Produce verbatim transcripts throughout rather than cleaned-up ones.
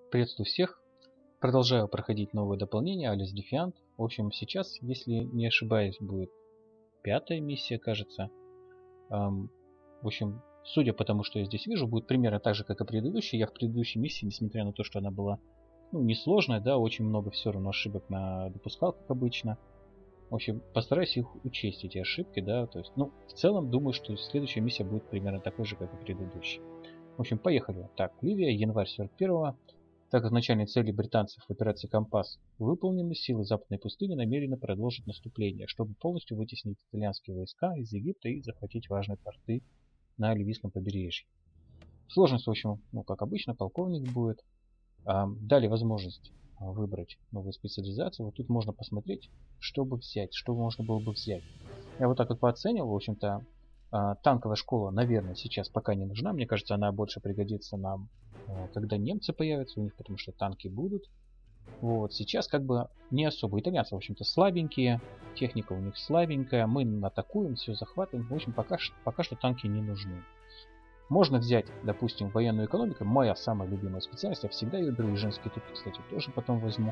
Приветствую всех. Продолжаю проходить новые дополнения Alice Defiant. В общем, сейчас, если не ошибаюсь, будет пятая миссия, кажется. Эм, в общем, судя по тому, что я здесь вижу, будет примерно так же, как и предыдущая. Я в предыдущей миссии, несмотря на то, что она была ну, несложная, да, очень много все равно ошибок на допускал, как обычно. В общем, постараюсь их учесть, эти ошибки, да. То есть, ну, в целом, думаю, что следующая миссия будет примерно такой же, как и предыдущая. В общем, поехали. Так, Ливия, январь сорок первого. Так как начальные цели британцев в операции «Компас» выполнены, силы Западной пустыни намерены продолжить наступление, чтобы полностью вытеснить итальянские войска из Египта и захватить важные порты на Ливийском побережье. Сложность, в общем, ну, как обычно, полковник будет. А, дали возможность выбрать новую специализацию. Вот тут можно посмотреть, что бы взять, что можно было бы взять. Я вот так вот пооценивал, в общем-то, танковая школа, наверное, сейчас пока не нужна. Мне кажется, она больше пригодится нам, когда немцы появятся у них, потому что танки будут. Вот, сейчас как бы не особо. Итальянцы, в общем-то, слабенькие, техника у них слабенькая, мы атакуем, все захватываем. В общем, пока, пока что танки не нужны. Можно взять, допустим, военную экономику, моя самая любимая специальность, я всегда ее беру, и женские тупик, кстати, тоже потом возьму.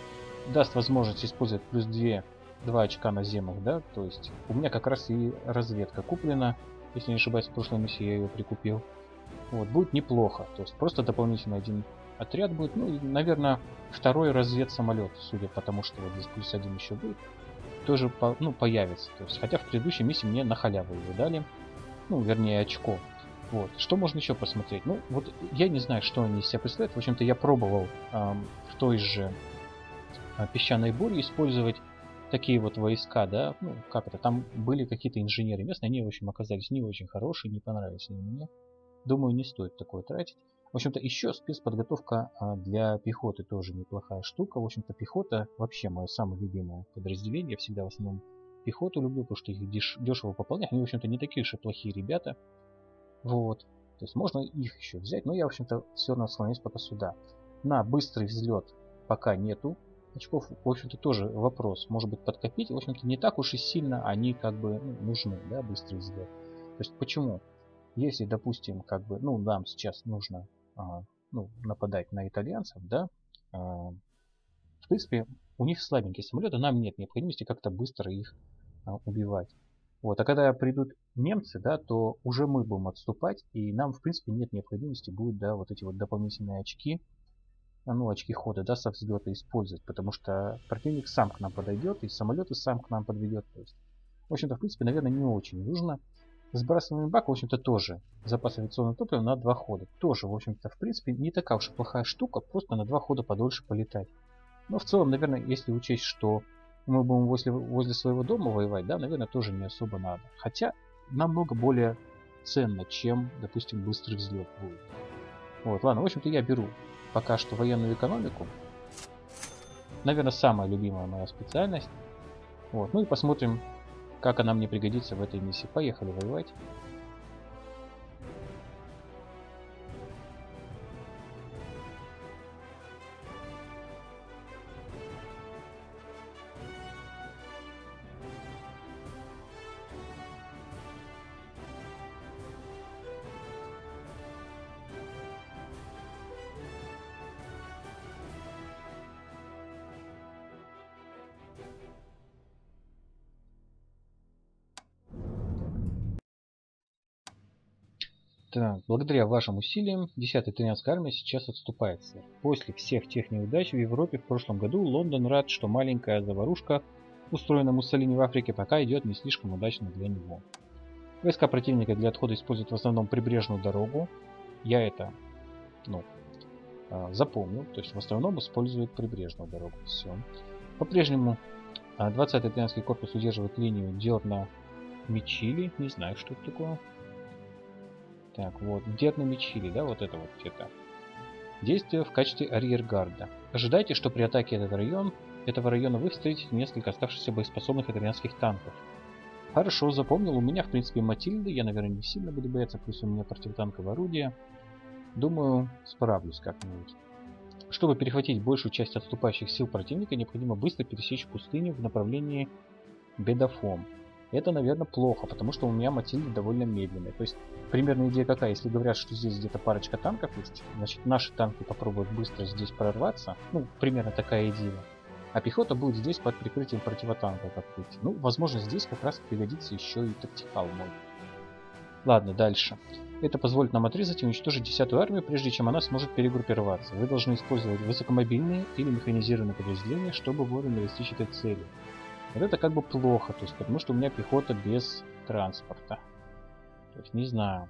Даст возможность использовать плюс два, два очка наземных, да, то есть у меня как раз и разведка куплена, если не ошибаюсь, в прошлой миссии я ее прикупил. Вот, будет неплохо, то есть просто дополнительный один отряд будет, ну и, наверное, второй разведсамолет, судя по тому, что вот здесь плюс один еще будет, тоже по, ну, появится, то есть, хотя в предыдущей миссии мне на халяву его дали, ну, вернее, очко. Вот. Что можно еще посмотреть? Ну, вот я не знаю, что они из себя представляют. В общем-то, я пробовал эм, в той же э, песчаной буре использовать такие вот войска, да, ну, как это, там были какие-то инженеры местные, они, в общем, оказались не очень хорошие, не понравились они мне. Думаю, не стоит такое тратить. В общем-то, еще спецподготовка э, для пехоты тоже неплохая штука. В общем-то, пехота вообще мое самое любимое подразделение. Я всегда в основном пехоту люблю, потому что их деш дешево пополнять. Они, в общем-то, не такие уж и плохие ребята. Вот. То есть можно их еще взять, но я, в общем-то, все равно склоняюсь пока сюда. На быстрый взлет пока нету очков. В общем-то, тоже вопрос. Может быть, подкопить. В общем-то, не так уж и сильно они как бы ну, нужны, да, быстрый взлет. То есть почему? Если, допустим, как бы, ну, нам сейчас нужно а, ну, нападать на итальянцев, да, а, в принципе, у них слабенькие самолеты, нам нет необходимости как-то быстро их а, убивать. Вот. А когда придут немцы, да, то уже мы будем отступать, и нам, в принципе, нет необходимости будет, да, вот эти вот дополнительные очки, ну, очки хода, да, со взлета использовать, потому что противник сам к нам подойдет, и самолеты сам к нам подведет. То есть, в общем-то, в принципе, наверное, не очень нужно. Сбрасываемый бак, в общем-то, тоже запас авиационного топлива на два хода. Тоже, в общем-то, в принципе, не такая уж и плохая штука, просто на два хода подольше полетать. Но в целом, наверное, если учесть, что мы будем возле, возле своего дома воевать, да, наверное, тоже не особо надо. Хотя намного более ценно, чем, допустим, быстрый взлет будет. Вот, ладно, в общем-то, я беру пока что военную экономику. Наверное, самая любимая моя специальность. Вот, ну и посмотрим, как она мне пригодится в этой миссии. Поехали воевать. Так, благодаря вашим усилиям десятая итальянская армия сейчас отступает, сэр. После всех тех неудач в Европе в прошлом году Лондон рад, что маленькая заварушка, устроенная Муссолини в Африке, пока идет не слишком удачно для него. Войска противника для отхода используют в основном прибрежную дорогу. Я это, ну, запомнил. То есть в основном используют прибрежную дорогу. Все. По-прежнему двадцатый итальянский корпус удерживает линию Дерна-Мичили. Не знаю, что это такое. Так, вот, Дерна-Мичили, да, вот это вот где-то. Действие в качестве арьергарда. Ожидайте, что при атаке этот район, этого района вы встретите несколько оставшихся боеспособных итальянских танков. Хорошо, запомнил. У меня, в принципе, Матильда. Я, наверное, не сильно буду бояться. Плюс у меня противотанковое орудие. Думаю, справлюсь как-нибудь. Чтобы перехватить большую часть отступающих сил противника, необходимо быстро пересечь пустыню в направлении Бедафом. Это, наверное, плохо, потому что у меня Матильда довольно медленная. То есть, примерно идея какая? Если говорят, что здесь где-то парочка танков есть, значит, наши танки попробуют быстро здесь прорваться. Ну, примерно такая идея. А пехота будет здесь под прикрытием противотанка, как видите. Ну, возможно, здесь как раз пригодится еще и тактикал мой. Ладно, дальше. Это позволит нам отрезать и уничтожить десятую армию, прежде чем она сможет перегруппироваться. Вы должны использовать высокомобильные или механизированные подразделения, чтобы вовремя достичь этой цели. Вот это как бы плохо, то есть, потому что у меня пехота без транспорта. То есть, не знаю.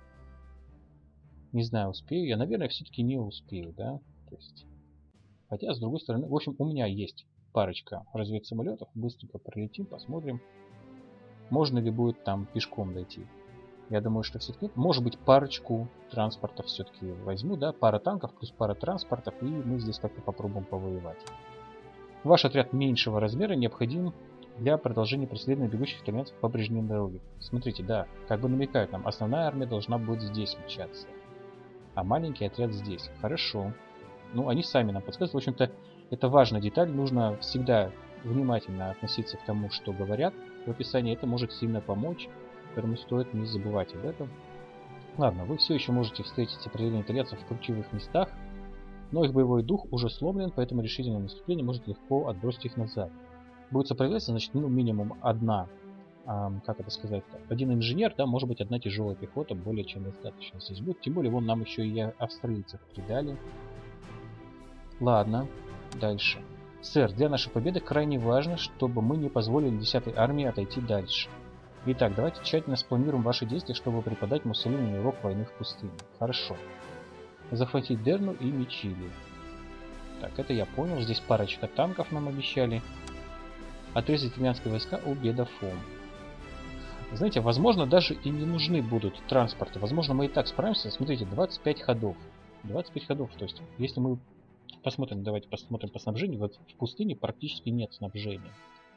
Не знаю, успею я. Наверное, все-таки не успею, да? То есть, хотя, с другой стороны, в общем, у меня есть парочка разведсамолетов. Быстренько пролетим, посмотрим, можно ли будет там пешком дойти. Я думаю, что все-таки, может быть, парочку транспортов все-таки возьму, да? Пара танков плюс пара транспортов, и мы здесь как-то попробуем повоевать. Ваш отряд меньшего размера необходим для продолжения преследования бегущих итальянцев по прежней дороге. Смотрите, да, как бы намекают нам, основная армия должна будет здесь мчаться, а маленький отряд здесь. Хорошо. Ну, они сами нам подсказывают. В общем-то, это важная деталь. Нужно всегда внимательно относиться к тому, что говорят в описании. Это может сильно помочь, поэтому стоит не забывать об этом. Ладно, вы все еще можете встретить сопротивление итальянцев в ключевых местах, но их боевой дух уже сломлен, поэтому решительное наступление может легко отбросить их назад. Будет сопротивляться, значит, ну, минимум одна, эм, как это сказать, один инженер, да, может быть, одна тяжелая пехота, более чем достаточно здесь будет. Тем более, вон нам еще и австралийцев придали. Ладно, дальше. Сэр, для нашей победы крайне важно, чтобы мы не позволили десятой армии отойти дальше. Итак, давайте тщательно спланируем ваши действия, чтобы преподать Муссолини урок войны в пустыне. Хорошо. Захватить Дерну и Мичили. Так, это я понял. Здесь парочка танков нам обещали. Отрезать итальянские войска у Бедафом. Знаете, возможно, даже и не нужны будут транспорты. Возможно, мы и так справимся. Смотрите, двадцать пять ходов. двадцать пять ходов. То есть, если мы посмотрим, давайте посмотрим по снабжению. Вот в пустыне практически нет снабжения.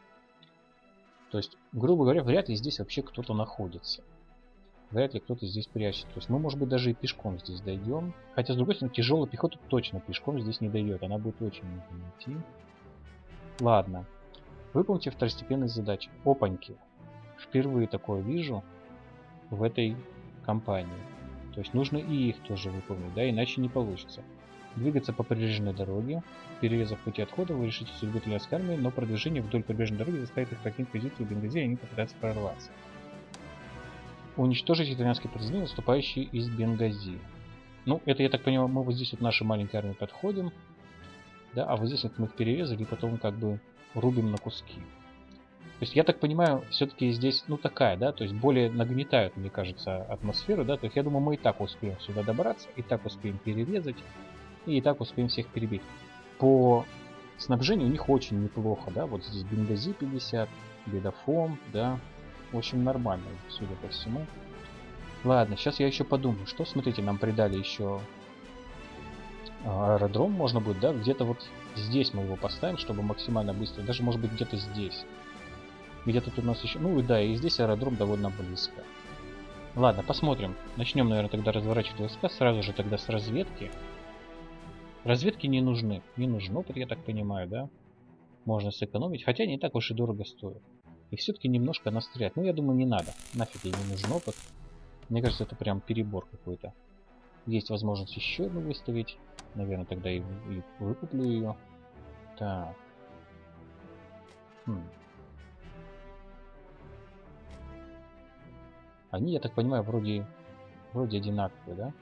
То есть, грубо говоря, вряд ли здесь вообще кто-то находится. Вряд ли кто-то здесь прячется. То есть, мы, может быть, даже и пешком здесь дойдем. Хотя, с другой стороны, тяжелая пехота точно пешком здесь не дойдет. Она будет очень медленно идти. Ладно. Выполните второстепенные задачи. Опаньки. Впервые такое вижу в этой кампании. То есть нужно и их тоже выполнить, да, иначе не получится. Двигаться по прибрежной дороге. Перерезав пути отхода, вы решите судьбу итальянской армии, но продвижение вдоль прибрежной дороги заставит их покинуть позицию Бенгази, и они попытаются прорваться. Уничтожить итальянские подразделения, наступающие из Бенгази. Ну, это, я так понимаю, мы вот здесь вот нашей маленькой армии подходим. Да, а вот здесь вот мы их перерезали и потом как бы рубим на куски. То есть, я так понимаю, все-таки здесь, ну, такая, да, то есть более нагнетают, мне кажется, атмосферу, да, то есть я думаю, мы и так успеем сюда добраться, и так успеем перерезать, и, и так успеем всех перебить. По снабжению у них очень неплохо, да, вот здесь Бенгази пятьдесят, Бедафом, да, в общем, нормально, судя по всему. Ладно, сейчас я еще подумаю, что, смотрите, нам придали еще аэродром, можно будет, да, где-то вот здесь мы его поставим, чтобы максимально быстро, даже может быть где-то здесь. Где-то тут у нас еще, ну и да, и здесь аэродром довольно близко. Ладно, посмотрим. Начнем, наверное, тогда разворачивать войска, сразу же тогда с разведки. Разведки не нужны, не нужен опыт, я так понимаю, да. Можно сэкономить, хотя не так уж и дорого стоит. И все-таки немножко настрелять. Ну, я думаю, не надо. Нафиг ей не нужен опыт. Мне кажется, это прям перебор какой-то. Есть возможность еще одну выставить. Наверное, тогда и, и выкуплю ее. Так. Хм. Они, я так понимаю, вроде, вроде одинаковые, да?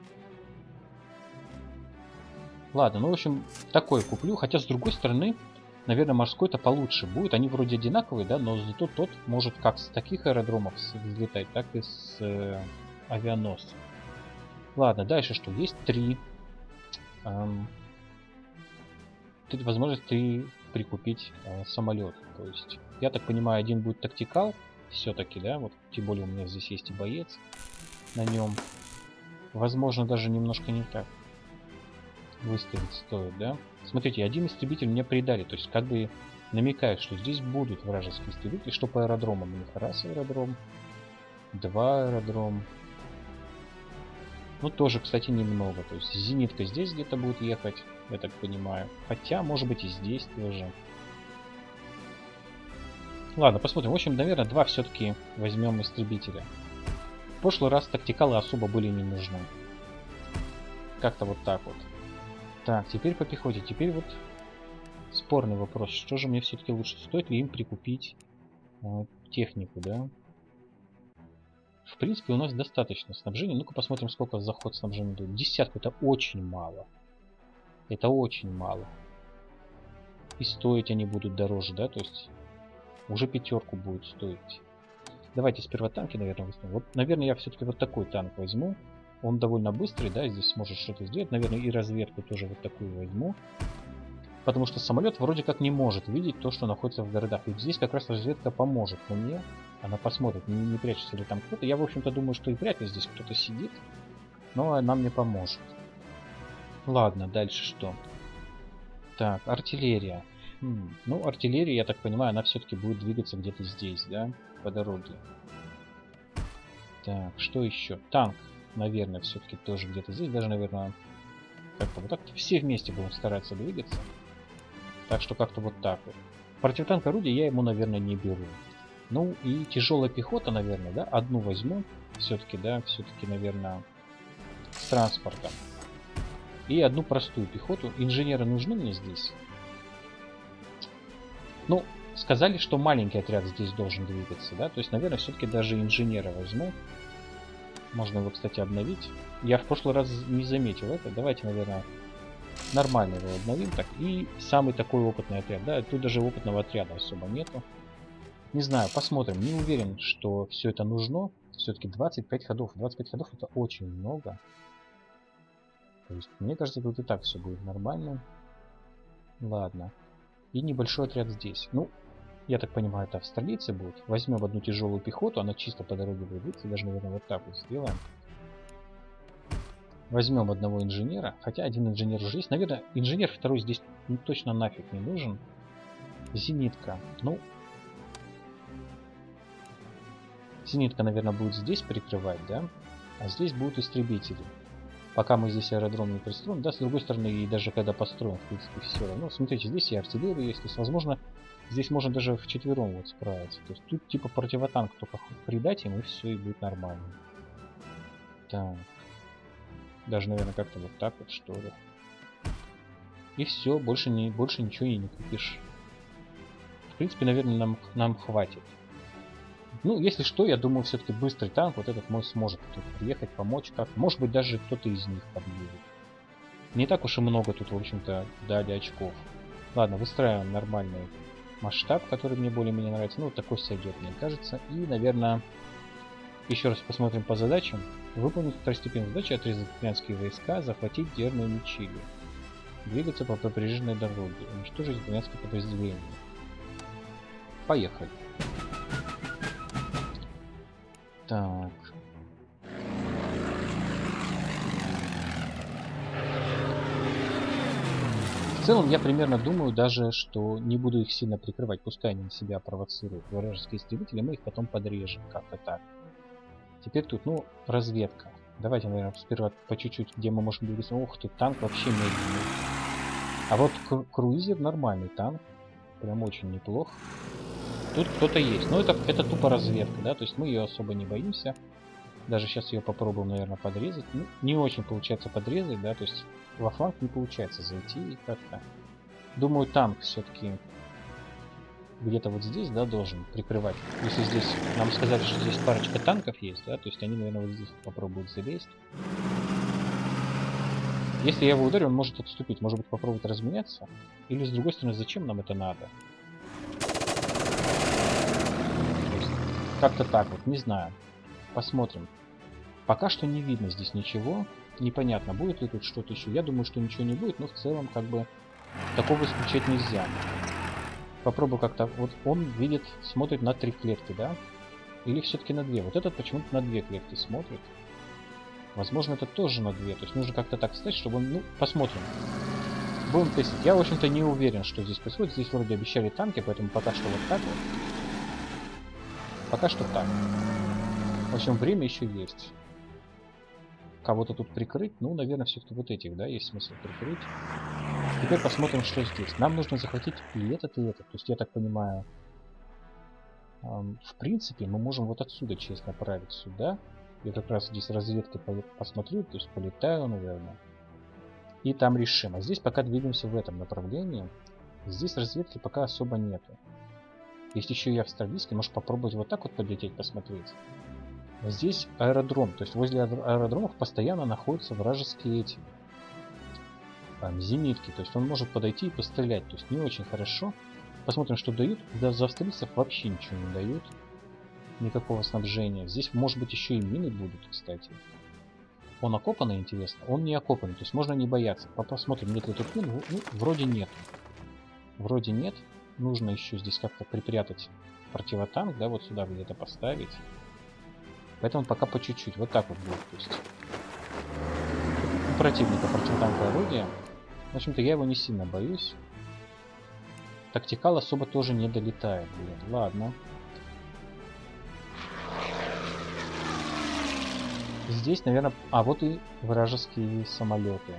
Ладно, ну, в общем, такой куплю. Хотя, с другой стороны, наверное, морской-то получше будет. Они вроде одинаковые, да, но зато тот может как с таких аэродромов взлетать, так и с э, авианосцев. Ладно, дальше что? Есть три. Эм, возможность три прикупить э, самолет. То есть, я так понимаю, один будет тактикал. Все-таки, да, вот, тем более у меня здесь есть и боец на нем. Возможно, даже немножко не так выставить стоит, да. Смотрите, один истребитель мне придали, то есть как бы намекает, что здесь будут вражеские истребители. Что по аэродромам? У них раз аэродром, два аэродром. Ну, тоже, кстати, немного. То есть зенитка здесь где-то будет ехать, я так понимаю. Хотя, может быть, и здесь тоже. Ладно, посмотрим. В общем, наверное, два все-таки возьмем истребителя. В прошлый раз тактикалы особо были не нужны. Как-то вот так вот. Так, теперь по пехоте. Теперь вот спорный вопрос. Что же мне все-таки лучше? Стоит ли им прикупить э, технику, да? В принципе, у нас достаточно снабжения. Ну-ка посмотрим, сколько за ход снабжения дают. Десятку. Это очень мало. Это очень мало. И стоить они будут дороже, да? То есть уже пятерку будет стоить. Давайте сперва танки, наверное, возьмем. Вот, наверное, я все-таки вот такой танк возьму. Он довольно быстрый, да, здесь сможет что-то сделать. Наверное, и разведку тоже вот такую возьму. Потому что самолет вроде как не может видеть то, что находится в городах. И здесь как раз разведка поможет мне. Она посмотрит, не, не прячется ли там кто-то. Я, в общем-то, думаю, что и вряд ли здесь кто-то сидит. Но она мне поможет. Ладно, дальше что? Так, артиллерия. Хм, ну, артиллерия, я так понимаю, она все-таки будет двигаться где-то здесь, да? По дороге. Так, что еще? Танк, наверное, все-таки тоже где-то здесь. Даже, наверное, как-то вот так. Все вместе будем стараться двигаться. Так что как-то вот так вот. Противотанк орудия я ему, наверное, не беру. Ну и тяжелая пехота, наверное, да? Одну возьму. Все-таки, да, все-таки, наверное, с транспортом. И одну простую пехоту. Инженеры нужны мне здесь? Ну, сказали, что маленький отряд здесь должен двигаться, да? То есть, наверное, все-таки даже инженера возьму. Можно его, кстати, обновить. Я в прошлый раз не заметил это. Давайте, наверное, нормально его обновим. Так, и самый такой опытный отряд. Да, тут даже опытного отряда особо нету. Не знаю, посмотрим. Не уверен, что все это нужно. Все-таки двадцать пять ходов. двадцать пять ходов это очень много. То есть, мне кажется, тут и так все будет нормально. Ладно. И небольшой отряд здесь. Ну, я так понимаю, это австралийцы будут. Возьмем одну тяжелую пехоту. Она чисто по дороге будет двигаться. Даже, наверное, вот так вот сделаем. Возьмем одного инженера. Хотя один инженер уже есть. Наверное, инженер второй здесь ну, точно нафиг не нужен. Зенитка. Ну, зенитка, наверное, будет здесь прикрывать, да? А здесь будут истребители. Пока мы здесь аэродром не пристроим. Да, с другой стороны, и даже когда построим, в принципе, все равно. Смотрите, здесь и артиллерия есть. То есть, возможно, здесь можно даже вчетвером вот справиться. То есть, тут типа противотанк только придать им, и все, и будет нормально. Так. Даже, наверное, как-то вот так вот, что ли. И все, больше, не, больше ничего и не купишь. В принципе, наверное, нам, нам хватит. Ну, если что, я думаю, все-таки быстрый танк, вот этот мой сможет тут приехать, помочь как. Может быть, даже кто-то из них подъедет. Не так уж и много тут, в общем-то, дали очков. Ладно, выстраиваем нормальный масштаб, который мне более-менее нравится. Ну, вот такой сойдет, мне кажется. И, наверное, еще раз посмотрим по задачам. Выполнить второстепенную задачу: отрезать итальянские войска, захватить Дерную Чили. Двигаться по прибрежной дороге, уничтожить итальянские подразделения. Поехали. Так. В целом, я примерно думаю даже, что не буду их сильно прикрывать. Пускай они себя провоцируют. Вражеские истребители, мы их потом подрежем. Как-то так. Теперь тут, ну, разведка. Давайте, наверное, сперва по чуть-чуть, где мы можем двигаться. Ух ты, танк вообще медленный. А вот кру круизер нормальный танк. Прям очень неплох. Тут кто-то есть. Но это, это тупо разведка, да, то есть мы ее особо не боимся. Даже сейчас ее попробуем, наверное, подрезать. Ну, не очень получается подрезать, да, то есть во фланг не получается зайти и как-то. Думаю, танк все-таки где-то вот здесь, да, должен прикрывать. Если здесь, нам сказали, что здесь парочка танков есть, да, то есть они, наверное, вот здесь попробуют залезть. Если я его ударю, он может отступить, может быть, попробовать разменяться. Или, с другой стороны, зачем нам это надо? Как-то так вот, не знаю. Посмотрим. Пока что не видно здесь ничего. Непонятно, будет ли тут что-то еще. Я думаю, что ничего не будет, но в целом, как бы, такого исключать нельзя. Попробую как-то. Вот он видит, смотрит на три клетки, да? Или все-таки на две. Вот этот почему-то на две клетки смотрит. Возможно, это тоже на две. То есть нужно как-то так встать, чтобы он... Ну, посмотрим. Будем тестить. Я, в общем-то, не уверен, что здесь происходит. Здесь вроде обещали танки, поэтому пока что вот так вот. Пока что так. В общем, время еще есть. Кого-то тут прикрыть. Ну, наверное, все-таки вот этих, да, есть смысл прикрыть. Теперь посмотрим, что здесь. Нам нужно захватить и этот, и этот. То есть, я так понимаю, В принципе, мы можем вот отсюда, честно, направить сюда. Я как раз здесь разведкой посмотрю, то есть полетаю, наверное. И там решим. А здесь пока двигаемся в этом направлении. Здесь разведки пока особо нету. Есть еще и австралийский, может попробовать вот так вот подлететь, посмотреть. Здесь аэродром, то есть возле аэродромов постоянно находятся вражеские эти там, зенитки. То есть он может подойти и пострелять, то есть не очень хорошо. Посмотрим, что дают. Да, за австралийцев вообще ничего не дают. Никакого снабжения. Здесь, может быть, еще и мины будут, кстати. Он окопанный, интересно? Он не окопанный, то есть можно не бояться. Посмотрим, нет ли тут мин. Ну, вроде нет. Вроде нет. Нужно еще здесь как-то припрятать противотанк, да, вот сюда где-то поставить. Поэтому пока по чуть-чуть. Вот так вот будет, то есть. У противника противотанковое орудие. В общем-то, я его не сильно боюсь. Тактикал особо тоже не долетает, блин. Ладно. Здесь, наверное... А, вот и вражеские самолеты.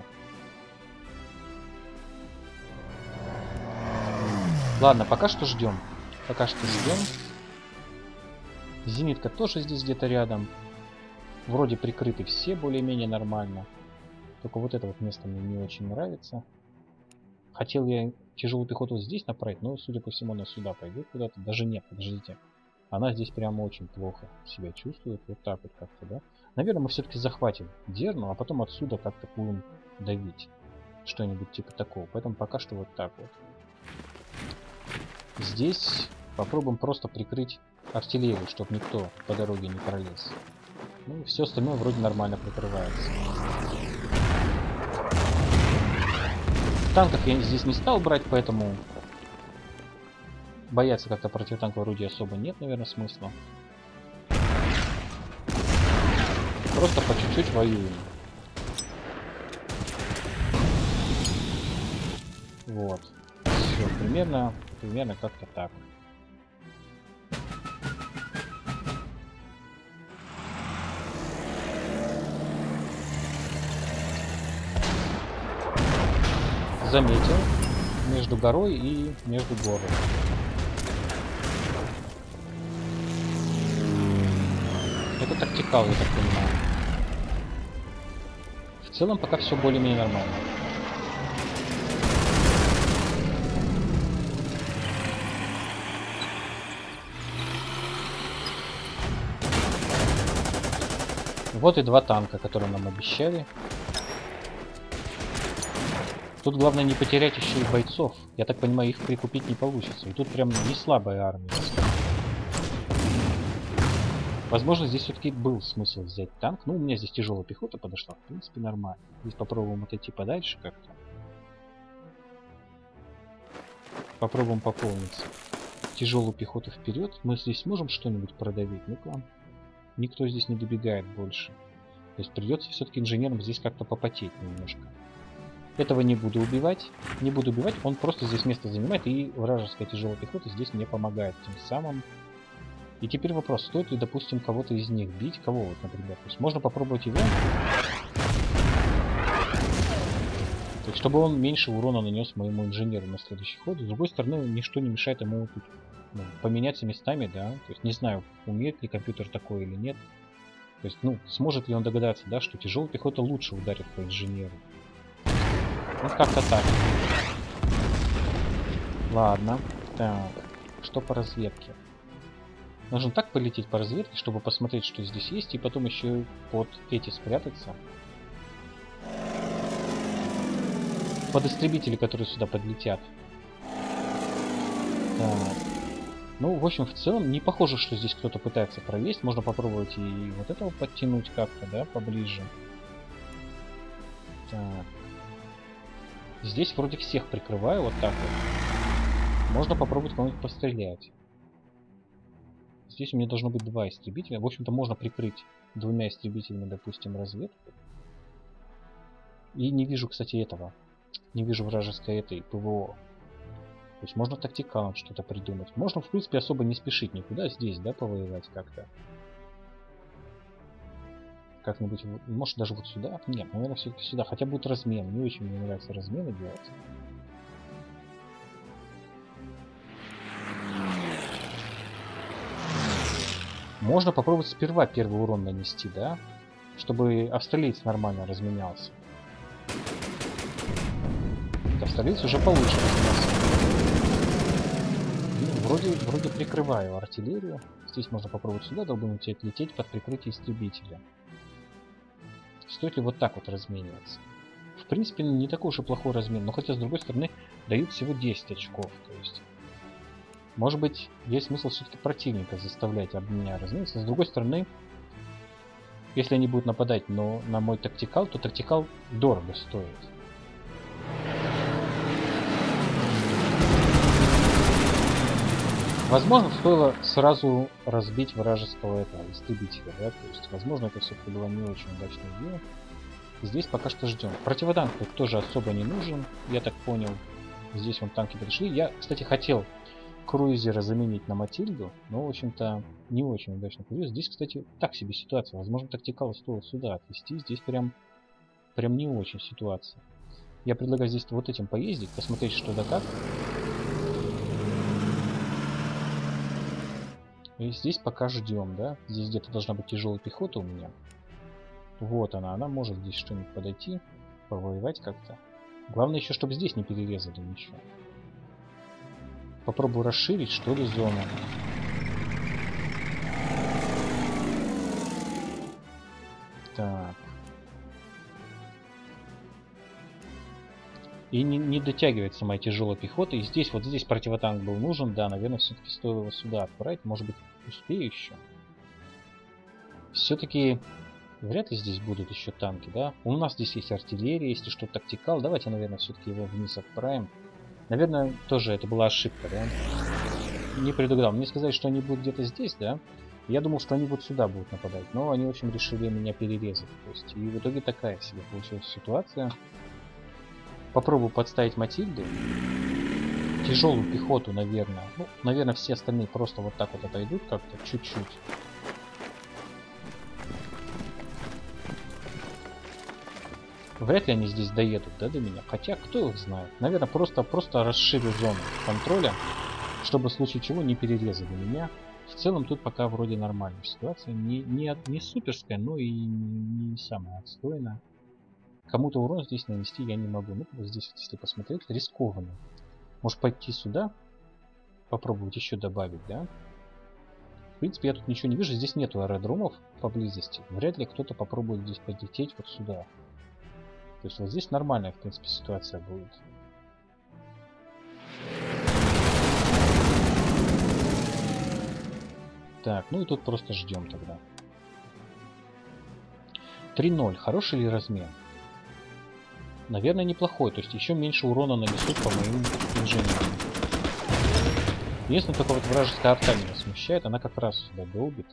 Ладно, пока что ждем. Пока что ждем. Зенитка тоже здесь где-то рядом. Вроде прикрыты все более-менее нормально. Только вот это вот место мне не очень нравится. Хотел я тяжелую пехоту здесь направить, но, судя по всему, она сюда пойдет куда-то. Даже нет, подождите. Она здесь прямо очень плохо себя чувствует. Вот так вот как-то, да? Наверное, мы все-таки захватим Дерну, а потом отсюда как-то будем давить. Что-нибудь типа такого. Поэтому пока что вот так вот. Здесь попробуем просто прикрыть артиллерию, чтобы никто по дороге не пролез. Ну, все остальное вроде нормально прикрывается. Танков я здесь не стал брать, поэтому бояться как-то противотанкового орудия особо нет, наверное, смысла. Просто по чуть-чуть воюем. Вот. Все, примерно, примерно как-то так. Заметил между горой и между горой. Это тактикал, я так понимаю. В целом пока все более-менее нормально. Вот и два танка, которые нам обещали. Тут главное не потерять еще и бойцов. Я так понимаю, их прикупить не получится. И тут прям не слабая армия. Возможно, здесь все-таки был смысл взять танк. Ну, у меня здесь тяжелая пехота подошла. В принципе, нормально. Здесь попробуем отойти подальше как-то. Попробуем пополниться. Тяжелую пехоту вперед. Мы здесь можем что-нибудь продавить? Ну-ка. Никто здесь не добегает больше. То есть придется все-таки инженерам здесь как-то попотеть немножко. Этого не буду убивать. Не буду убивать. Он просто здесь место занимает. И вражеская тяжелая пехота здесь мне помогает тем самым. И теперь вопрос, стоит ли, допустим, кого-то из них бить? Кого вот, например? То есть можно попробовать его. То есть, чтобы он меньше урона нанес моему инженеру на следующий ход. С другой стороны, ничто не мешает ему тут, ну, поменяться местами, да. То есть не знаю, умеет ли компьютер такое или нет. То есть, ну, сможет ли он догадаться, да, что тяжелая пехота лучше ударит по инженеру. Вот как-то так. Ладно. Так, что по разведке? Нужно так полететь по разведке, чтобы посмотреть, что здесь есть, и потом еще под эти спрятаться. Под истребители, которые сюда подлетят. Так. Ну, в общем, в целом, не похоже, что здесь кто-то пытается пролезть. Можно попробовать и вот этого подтянуть как-то, да, поближе. Так. Здесь вроде всех прикрываю вот так вот. Можно попробовать кого-нибудь пострелять. Здесь у меня должно быть два истребителя. В общем-то, можно прикрыть двумя истребителями, допустим, разведку. И не вижу, кстати, этого. Не вижу вражеской этой ПВО. То есть можно тактикалом что-то придумать. Можно, в принципе, особо не спешить никуда здесь, да, повоевать как-то. Как-нибудь, может, даже вот сюда. Нет, наверное, все-таки сюда. Хотя будет размен. Не очень мне нравится размены делать. Можно попробовать сперва первый урон нанести, да? Чтобы австралиец нормально разменялся. Австралиец уже получше разменялся. Ну, вроде, вроде прикрываю артиллерию. Здесь можно попробовать сюда долбануть и отлететь под прикрытие истребителя. Стоит ли вот так вот размениваться? В принципе, не такой уж и плохой размен. Но хотя, с другой стороны, дают всего десять очков. То есть, может быть, есть смысл все-таки противника заставлять об меня размениться. С другой стороны, если они будут нападать но на мой тактикал, то тактикал дорого стоит. Возможно, стоило сразу разбить вражеского этого истребителя, да? То есть, возможно, это все-таки была не очень удачная идея. Здесь пока что ждем. Противотанк тут тоже особо не нужен, я так понял. Здесь вон танки пришли. Я, кстати, хотел круизера заменить на Матильду, но, в общем-то, не очень удачно получилось. Здесь, кстати, так себе ситуация. Возможно, тактикал стоило сюда отвести. Здесь прям, прям не очень ситуация. Я предлагаю здесь вот этим поездить, посмотреть, что да как. И здесь пока ждем, да? Здесь где-то должна быть тяжелая пехота у меня. Вот она, она может здесь что-нибудь подойти, повоевать как-то. Главное еще, чтобы здесь не перерезали ничего. Попробую расширить, что ли, зону. Так. И не, не дотягивается моя тяжелая пехота. И здесь, вот здесь противотанк был нужен. Да, наверное, все-таки стоило его сюда отправить. Может быть, успею еще. Все-таки вряд ли здесь будут еще танки, да? У нас здесь есть артиллерия, если что, тактикал. Давайте, наверное, все-таки его вниз отправим. Наверное, тоже это была ошибка, да? Не предугадал. Мне сказали, что они будут где-то здесь, да? Я думал, что они вот сюда будут нападать. Но они, в общем, решили меня перерезать. То есть, и в итоге такая себе получилась ситуация. Попробую подставить Матильду. Тяжелую пехоту, наверное. Ну, наверное, все остальные просто вот так вот отойдут как-то чуть-чуть. Вряд ли они здесь доедут, да, до меня. Хотя, кто их знает. Наверное, просто, просто расширю зону контроля, чтобы в случае чего не перерезали меня. В целом тут пока вроде нормальная ситуация. Не, не, не суперская, но и не, не самая отстойная. Кому-то урон здесь нанести я не могу. Ну, вот здесь, если посмотреть, рискованно. Может пойти сюда? Попробовать еще добавить, да? В принципе, я тут ничего не вижу. Здесь нету аэродромов поблизости. Вряд ли кто-то попробует здесь подлететь вот сюда. То есть вот здесь нормальная, в принципе, ситуация будет. Так, ну и тут просто ждем тогда. три ноль. Хороший ли размен? Наверное, неплохой. То есть еще меньше урона нанесут по моим инженерам. Единственное, только вот вражеская арта меня смущает. Она как раз сюда долбит.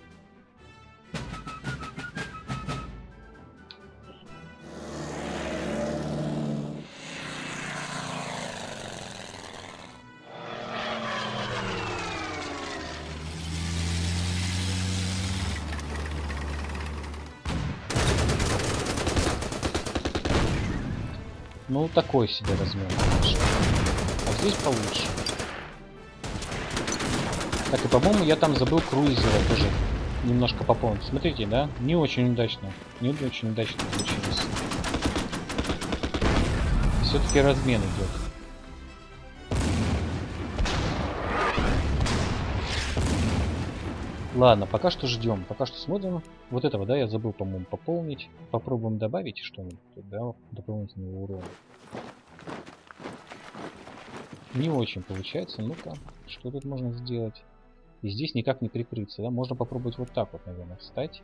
Ну, такой себе размен, конечно. А здесь получше. Так, и, по-моему, я там забыл круизера тоже немножко пополнить. Смотрите, да? Не очень удачно. Не очень удачно получилось. Все-таки размен идет. Ладно, пока что ждем. Пока что смотрим. Вот этого, да, я забыл, по-моему, пополнить. Попробуем добавить что-нибудь, да, дополнительного урона. Не очень получается. Ну-ка, что тут можно сделать? И здесь никак не прикрыться, да? Можно попробовать вот так вот, наверное, встать.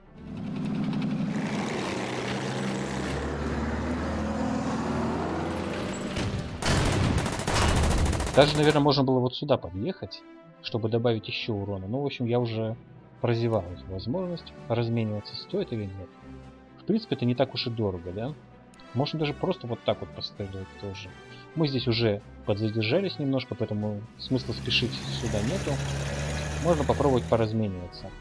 Даже, наверное, можно было вот сюда подъехать, чтобы добавить еще урона. Ну, в общем, я уже прозевал эту возможность. Размениваться стоит или нет? В принципе, это не так уж и дорого, да? Можно даже просто вот так вот поставить тоже. Мы здесь уже подзадержались немножко, поэтому смысла спешить сюда нету. Можно попробовать поразмениваться.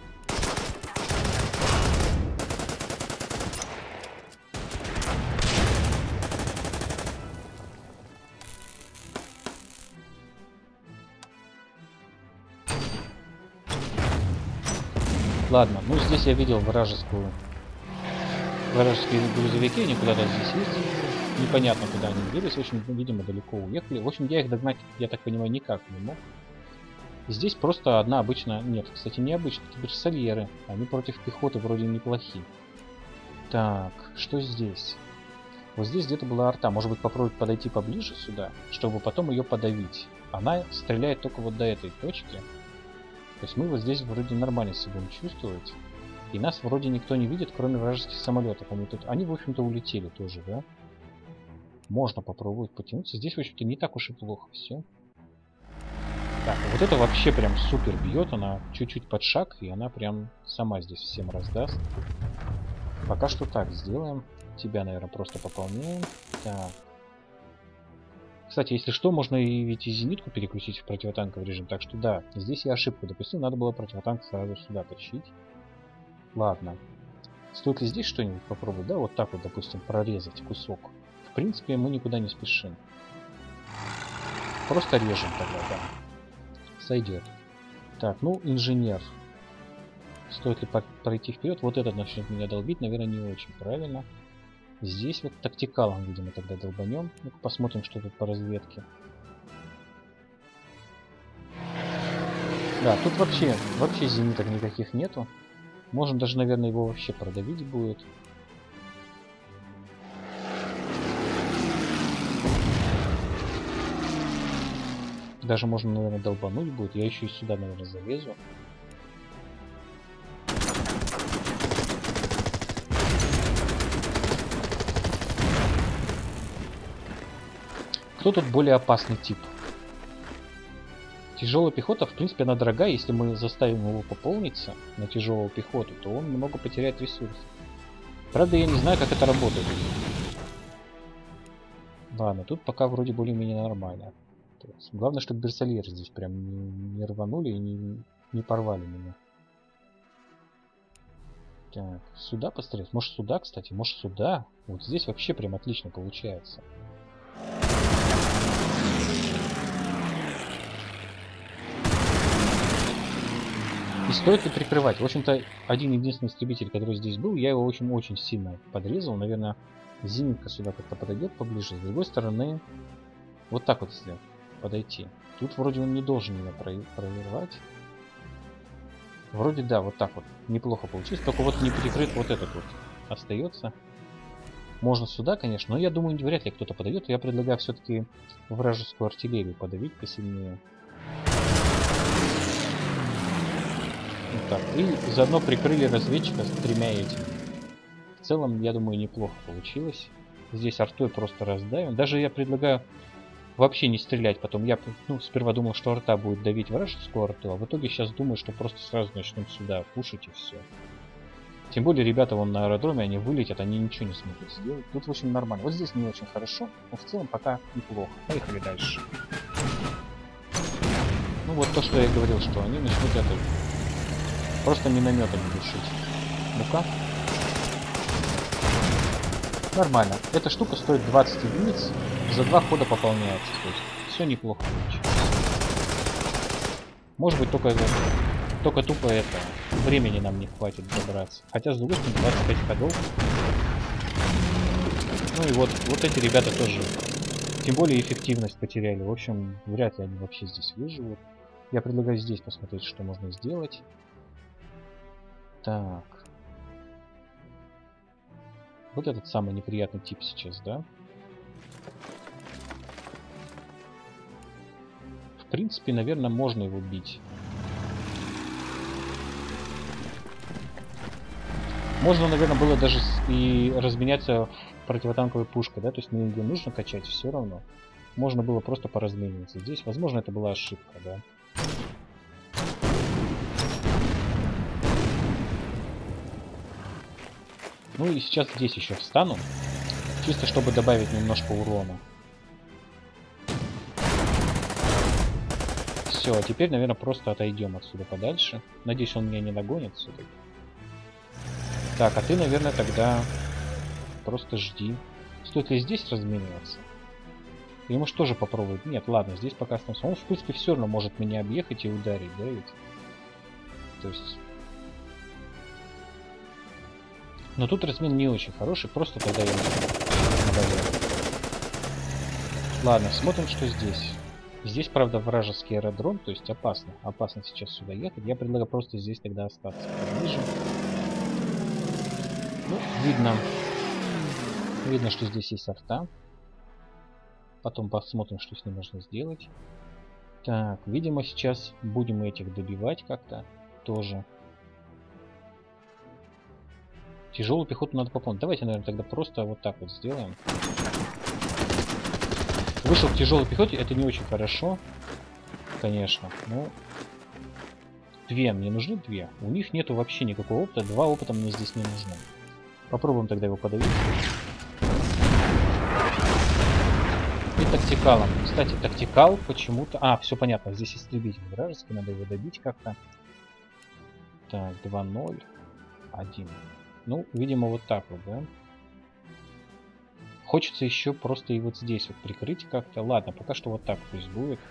Ладно, ну здесь я видел вражескую... Вражеские грузовики, они куда-то здесь ездили. Непонятно, куда они двигались. В общем, видимо, далеко уехали. В общем, я их догнать, я так понимаю, никак не мог. Здесь просто одна обычная... Нет, кстати, не обычные. Это берсальеры. Они против пехоты вроде неплохие. Так, что здесь? Вот здесь где-то была арта. Может быть, попробовать подойти поближе сюда, чтобы потом ее подавить. Она стреляет только вот до этой точки. То есть мы вот здесь вроде нормально себя будем чувствовать. И нас вроде никто не видит, кроме вражеских самолетов. Они тут, они в общем-то улетели тоже, да? Можно попробовать потянуться. Здесь, в общем-то, не так уж и плохо все. Так, вот это вообще прям супер бьет. Она чуть-чуть под шаг, и она прям сама здесь всем раздаст. Пока что так сделаем. Тебя, наверное, просто пополняем. Так. Кстати, если что, можно и ведь и зенитку переключить в противотанковый режим. Так что да, здесь я ошибку допустил. Надо было противотанк сразу сюда тащить. Ладно. Стоит ли здесь что-нибудь попробовать? Да, вот так вот, допустим, прорезать кусок. В принципе, мы никуда не спешим. Просто режем тогда, да. Сойдет. Так, ну, инженер. Стоит ли пройти вперед? Вот этот начнет меня долбить, наверное, не очень правильно. Здесь вот тактикалом, видимо, тогда долбанем. Ну, посмотрим, что тут по разведке. Да, тут вообще, вообще зениток никаких нету. Можно даже, наверное, его вообще продавить будет. Даже можно, наверное, долбануть будет. Я еще и сюда, наверное, залезу. Кто тут более опасный тип? Тяжелая пехота, в принципе, она дорогая. Если мы заставим его пополниться на тяжелую пехоту, то он много потеряет ресурсов. Правда, я не знаю, как это работает. Ладно, тут пока вроде более-менее нормально. Главное, чтобы берсальеры здесь прям не, не рванули и не, не порвали меня. Так, сюда пострелять? Может сюда, кстати? Может сюда? Вот здесь вообще прям отлично получается. И стоит ли прикрывать? В общем-то, один единственный истребитель, который здесь был, я его очень-очень сильно подрезал. Наверное, зенитка сюда как-то подойдет поближе. С другой стороны, вот так вот если подойти. Тут вроде он не должен меня прорывать. Вроде да, вот так вот. Неплохо получилось. Только вот не перекрыт вот этот вот остается. Можно сюда, конечно, но я думаю, вряд ли кто-то подойдет. Я предлагаю все-таки вражескую артиллерию подавить посильнее. Вот так. И заодно прикрыли разведчика с тремя этими. В целом, я думаю, неплохо получилось. Здесь артой просто раздавим. Даже я предлагаю вообще не стрелять потом. Я ну, сперва думал, что арта будет давить вражескую арту, а в итоге сейчас думаю, что просто сразу начнем сюда пушить и все. Тем более ребята вон на аэродроме, они вылетят, они ничего не смогут сделать. Тут в общем нормально. Вот здесь не очень хорошо, но в целом пока неплохо. Поехали дальше. Ну вот то, что я говорил, что они начнут это просто минометами душить. Ну-ка. Нормально. Эта штука стоит двадцать единиц, за два хода пополняется. То есть все неплохо получилось. Может быть только, только тупо это времени нам не хватит добраться. Хотя с другой стороны двадцать пять ходов. Ну и вот, вот эти ребята тоже. Тем более эффективность потеряли. В общем, вряд ли они вообще здесь выживут. Я предлагаю здесь посмотреть, что можно сделать. Так. Вот этот самый неприятный тип сейчас, да? В принципе, наверное, можно его бить. Можно, наверное, было даже и разменяться противотанковой пушкой, да? То есть мне ее нужно качать все равно. Можно было просто поразмениваться. Здесь, возможно, это была ошибка, да? Ну и сейчас здесь еще встану, чисто чтобы добавить немножко урона. Все, а теперь, наверное, просто отойдем отсюда подальше. Надеюсь, он меня не нагонит все-таки. Так, а ты, наверное, тогда просто жди. Стоит ли здесь размениваться? Или может тоже попробовать? Нет, ладно, здесь пока останется. Он, в принципе, все равно может меня объехать и ударить, да ведь? То есть... Но тут размен не очень хороший, просто тогда я навалил. Ладно, смотрим, что здесь. Здесь, правда, вражеский аэродром, то есть опасно. Опасно сейчас сюда ехать. Я предлагаю просто здесь тогда остаться поближе. Ну, видно. Видно, что здесь есть арта. Потом посмотрим, что с ним можно сделать. Так, видимо, сейчас будем этих добивать как-то тоже. Тяжелую пехоту надо пополнить. Давайте, наверное, тогда просто вот так вот сделаем. Вышел к тяжелой пехоте, это не очень хорошо, конечно. Но две мне нужны, две. У них нету вообще никакого опыта, два опыта мне здесь не нужны. Попробуем тогда его подавить. И тактикалом. Кстати, тактикал почему-то... А, все понятно, здесь истребитель вражеский, надо его добить как-то. Так, два ноль один. Ну, видимо, вот так вот, да? Хочется еще просто и вот здесь вот прикрыть как-то. Ладно, пока что вот так пусть будет.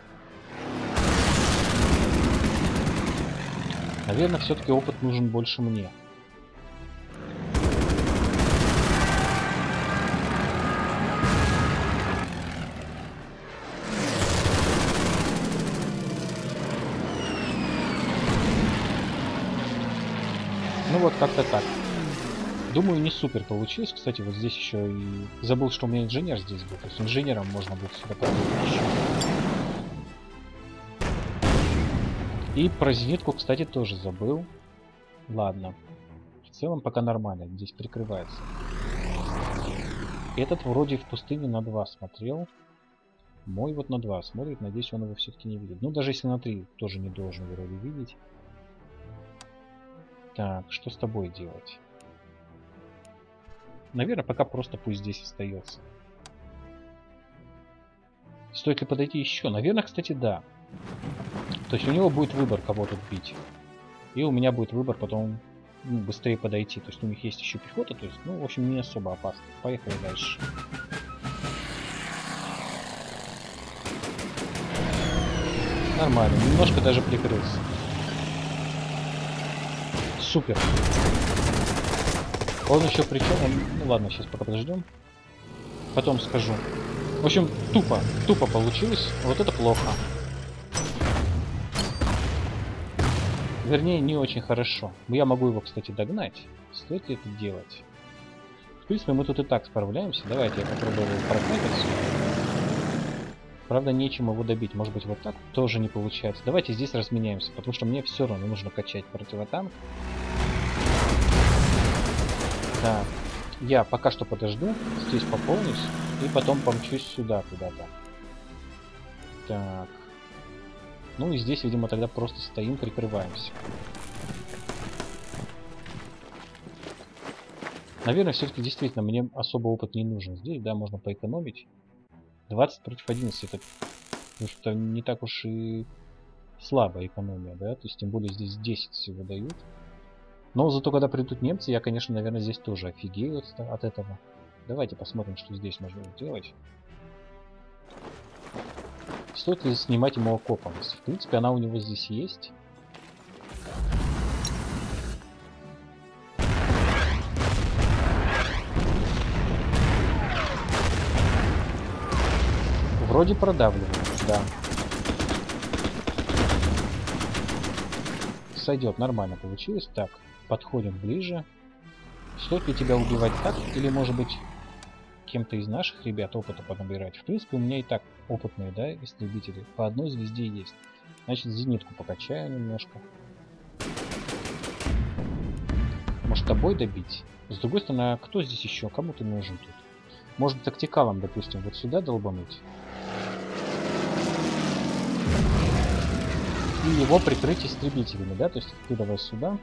Наверное, все-таки опыт нужен больше мне. Ну вот как-то так. Думаю, не супер получилось. Кстати, вот здесь еще и забыл, что у меня инженер здесь был. То есть инженером можно будет сюда подойти еще. И про зенитку, кстати, тоже забыл. Ладно. В целом пока нормально. Здесь прикрывается. Этот вроде в пустыне на два смотрел. Мой вот на два смотрит. Надеюсь, он его все-таки не видит. Ну, даже если на три, тоже не должен вроде видеть. Так, что с тобой делать? Наверное, пока просто пусть здесь остается. Стоит ли подойти еще? Наверное, кстати, да. То есть у него будет выбор, кого тут бить. И у меня будет выбор потом, ну, быстрее подойти. То есть у них есть еще пехота. То есть, ну, в общем, не особо опасно. Поехали дальше. Нормально. Немножко даже прикрылся. Супер. Он еще причем... Он... Ну ладно, сейчас пока подождем. Потом скажу. В общем, тупо. Тупо получилось. Вот это плохо. Вернее, не очень хорошо. Я могу его, кстати, догнать. Стоит ли это делать? В принципе, мы тут и так справляемся. Давайте я попробую его прогнать отсюда. Правда, нечем его добить. Может быть, вот так тоже не получается. Давайте здесь разменяемся, потому что мне все равно нужно качать противотанк. Так, я пока что подожду, здесь пополнюсь и потом помчусь сюда куда-то. Так. Ну и здесь, видимо, тогда просто стоим, прикрываемся. Наверное, все-таки действительно мне особо опыт не нужен. Здесь, да, можно поэкономить. двадцать против одиннадцати. Это, это не так уж и слабая экономия, да? То есть, тем более здесь десять всего дают. Но зато, когда придут немцы, я, конечно, наверное, здесь тоже офигею от, от этого. Давайте посмотрим, что здесь можно сделать. Стоит ли снимать ему окопанность? В принципе, она у него здесь есть. Вроде продавливаю, да. Сойдет, нормально получилось. Так, подходим ближе. Стоит ли тебя убивать так? Или, может быть, кем-то из наших ребят опыта понабирать? В принципе, у меня и так опытные, да, истребители. По одной звезде есть. Значит, зенитку покачаю немножко. Может, тобой добить? С другой стороны, а кто здесь еще? Кому ты нужен тут? Может, тактикалом, допустим, вот сюда долбануть? И его прикрыть истребителями, да? То есть ты давай сюда.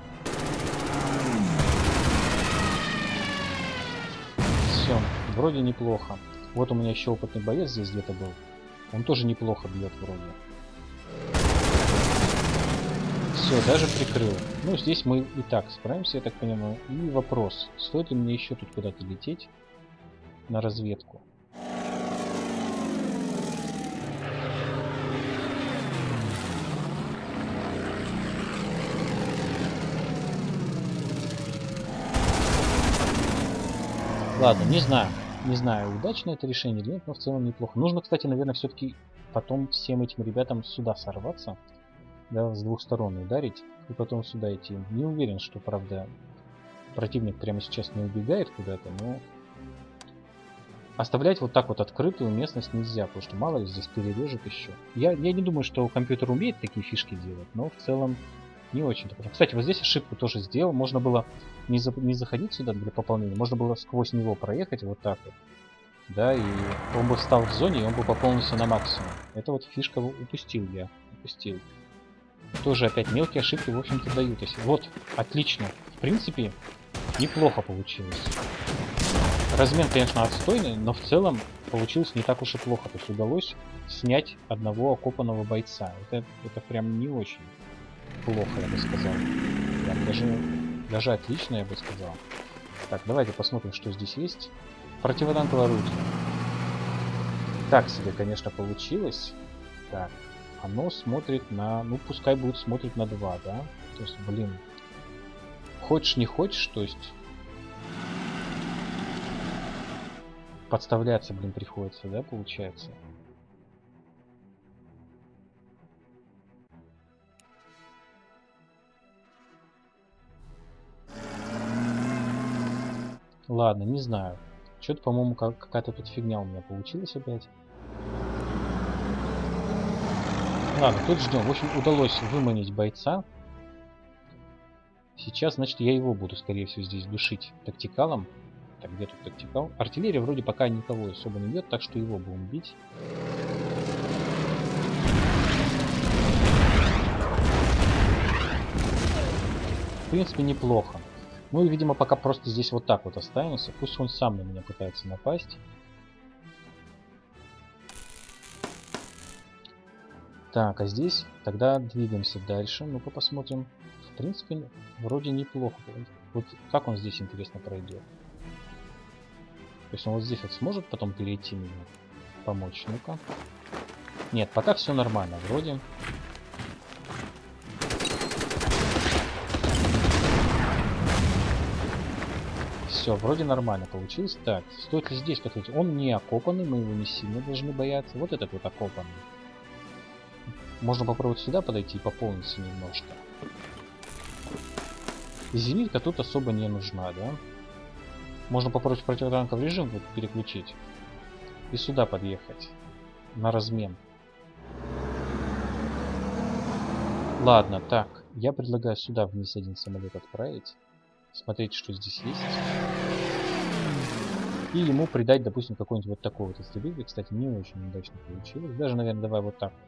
Все, вроде неплохо. Вот у меня еще опытный боец здесь где-то был. Он тоже неплохо бьет вроде. Все, даже прикрыл. Ну, здесь мы и так справимся, я так понимаю. И вопрос, стоит ли мне еще тут куда-то лететь на разведку? Ладно, не знаю. Не знаю, удачное это решение или нет, но в целом неплохо. Нужно, кстати, наверное, все-таки потом всем этим ребятам сюда сорваться. Да, с двух сторон ударить и потом сюда идти. Не уверен, что, правда, противник прямо сейчас не убегает куда-то, но оставлять вот так вот открытую местность нельзя, потому что мало ли здесь перережет еще. Я, я не думаю, что компьютер умеет такие фишки делать, но в целом не очень-то. Кстати, вот здесь ошибку тоже сделал. Можно было не, за, не заходить сюда для пополнения, можно было сквозь него проехать вот так вот. Да, и он бы встал в зоне, и он бы пополнился на максимум. Это вот фишка упустил я. Упустил. Тоже опять мелкие ошибки, в общем-то, дают. Если... Вот, отлично. В принципе, неплохо получилось. Размен, конечно, отстойный, но в целом получилось не так уж и плохо. То есть удалось снять одного окопанного бойца. Это, это прям не очень плохо, я бы сказал. Прям даже, даже отлично, я бы сказал. Так, давайте посмотрим, что здесь есть. Противотанковое орудие. Так себе, конечно, получилось. Так, оно смотрит на... Ну, пускай будет смотреть на два, да? То есть, блин. Хочешь, не хочешь, то есть... Подставляться, блин, приходится, да, получается? Ладно, не знаю. Что-то, по-моему, какая-то тут фигня у меня получилась опять. Ладно, тут ждем. В общем, удалось выманить бойца. Сейчас, значит, я его буду, скорее всего, здесь душить тактикалом. Так, где тут тактикал? Артиллерия вроде пока никого особо не бьет, так что его будем бить. В принципе, неплохо. Ну и, видимо, пока просто здесь вот так вот останемся. Пусть он сам на меня пытается напасть. Так, а здесь тогда двигаемся дальше. Ну-ка посмотрим. В принципе, вроде неплохо. Вот как он здесь, интересно, пройдет. То есть он вот здесь вот сможет потом перейти меня, помочь. Ну-ка. Нет, пока все нормально. Вроде. Все, вроде нормально получилось. Так, стоит ли здесь подходить? Он не окопанный, мы его не сильно должны бояться. Вот этот вот окопанный. Можно попробовать сюда подойти и пополниться немножко. Зенитка тут особо не нужна, да? Можно попробовать противотанковый режим вот переключить. И сюда подъехать. На размен. Ладно, так. Я предлагаю сюда вниз один самолет отправить. Смотреть, что здесь есть. И ему придать, допустим, какой-нибудь вот такой вот истребитель. Кстати, не очень удачно получилось. Даже, наверное, давай вот так.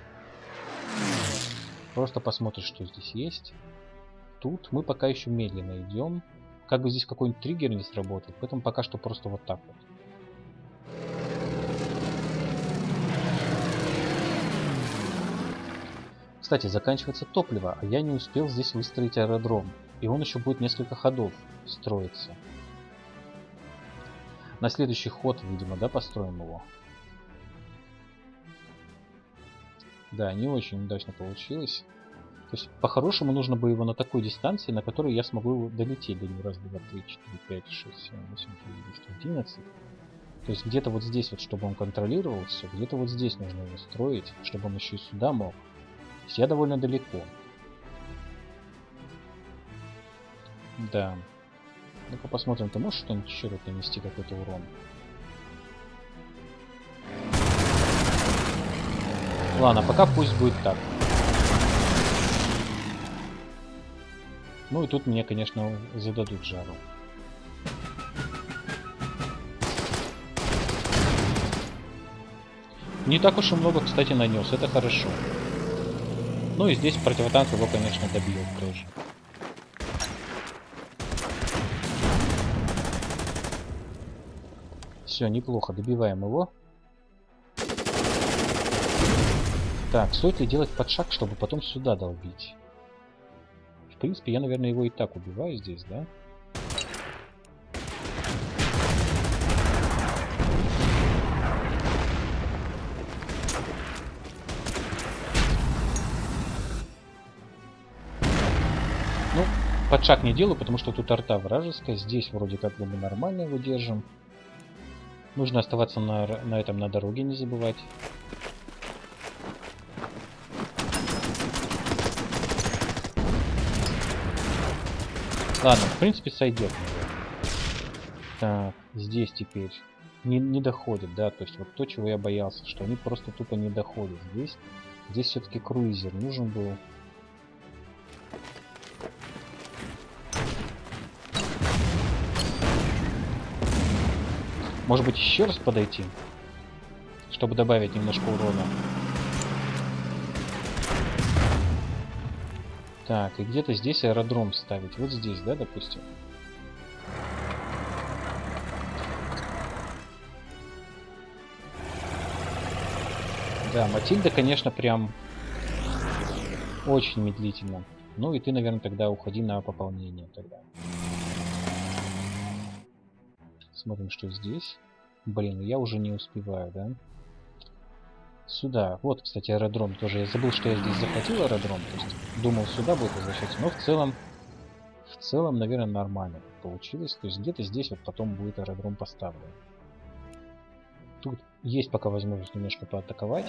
Просто посмотришь, что здесь есть. Тут мы пока еще медленно идем. Как бы здесь какой-нибудь триггер не сработал. Поэтому пока что просто вот так вот. Кстати, заканчивается топливо, а я не успел здесь выстроить аэродром. И он еще будет несколько ходов строиться. На следующий ход, видимо, да, построим его. Да, не очень удачно получилось. То есть, по-хорошему, нужно бы его на такой дистанции, на которой я смогу долететь до него. Раз, два, три, четыре, пять, шесть, семь, восемь, девять, десять, одиннадцать. То есть, где-то вот здесь вот, чтобы он контролировал все, где-то вот здесь нужно его строить, чтобы он еще и сюда мог. То есть, я довольно далеко. Да. Ну-ка посмотрим, ты можешь что-нибудь еще тут нанести, какой-то урон? Ладно, пока пусть будет так. Ну и тут мне, конечно, зададут жару. Не так уж и много, кстати, нанес, это хорошо. Ну и здесь противотанк его, конечно, добил тоже. Все, неплохо, добиваем его. Так, стоит ли делать подшаг, чтобы потом сюда долбить? В принципе, я, наверное, его и так убиваю здесь, да? Ну, под шаг не делаю, потому что тут арта вражеская. Здесь вроде как бы мы нормально его держим. Нужно оставаться на, на этом, на дороге, не забывать. Ладно, в принципе сойдет. Так, здесь теперь не, не доходит, да, то есть вот то, чего я боялся, что они просто тупо не доходят. Здесь, здесь все-таки круизер нужен был. Может быть, еще раз подойти, чтобы добавить немножко урона. Так, и где-то здесь аэродром ставить. Вот здесь, да, допустим. Да, Матильда, конечно, прям очень медлительно. Ну и ты, наверное, тогда уходи на пополнение тогда. Смотрим, что здесь. Блин, я уже не успеваю, да? Сюда. Вот, кстати, аэродром тоже. Я забыл, что я здесь захватил аэродром. То есть думал, сюда будет возвращаться. Но в целом, в целом, наверное, нормально получилось. То есть где-то здесь вот потом будет аэродром поставлен. Тут есть пока возможность немножко поатаковать.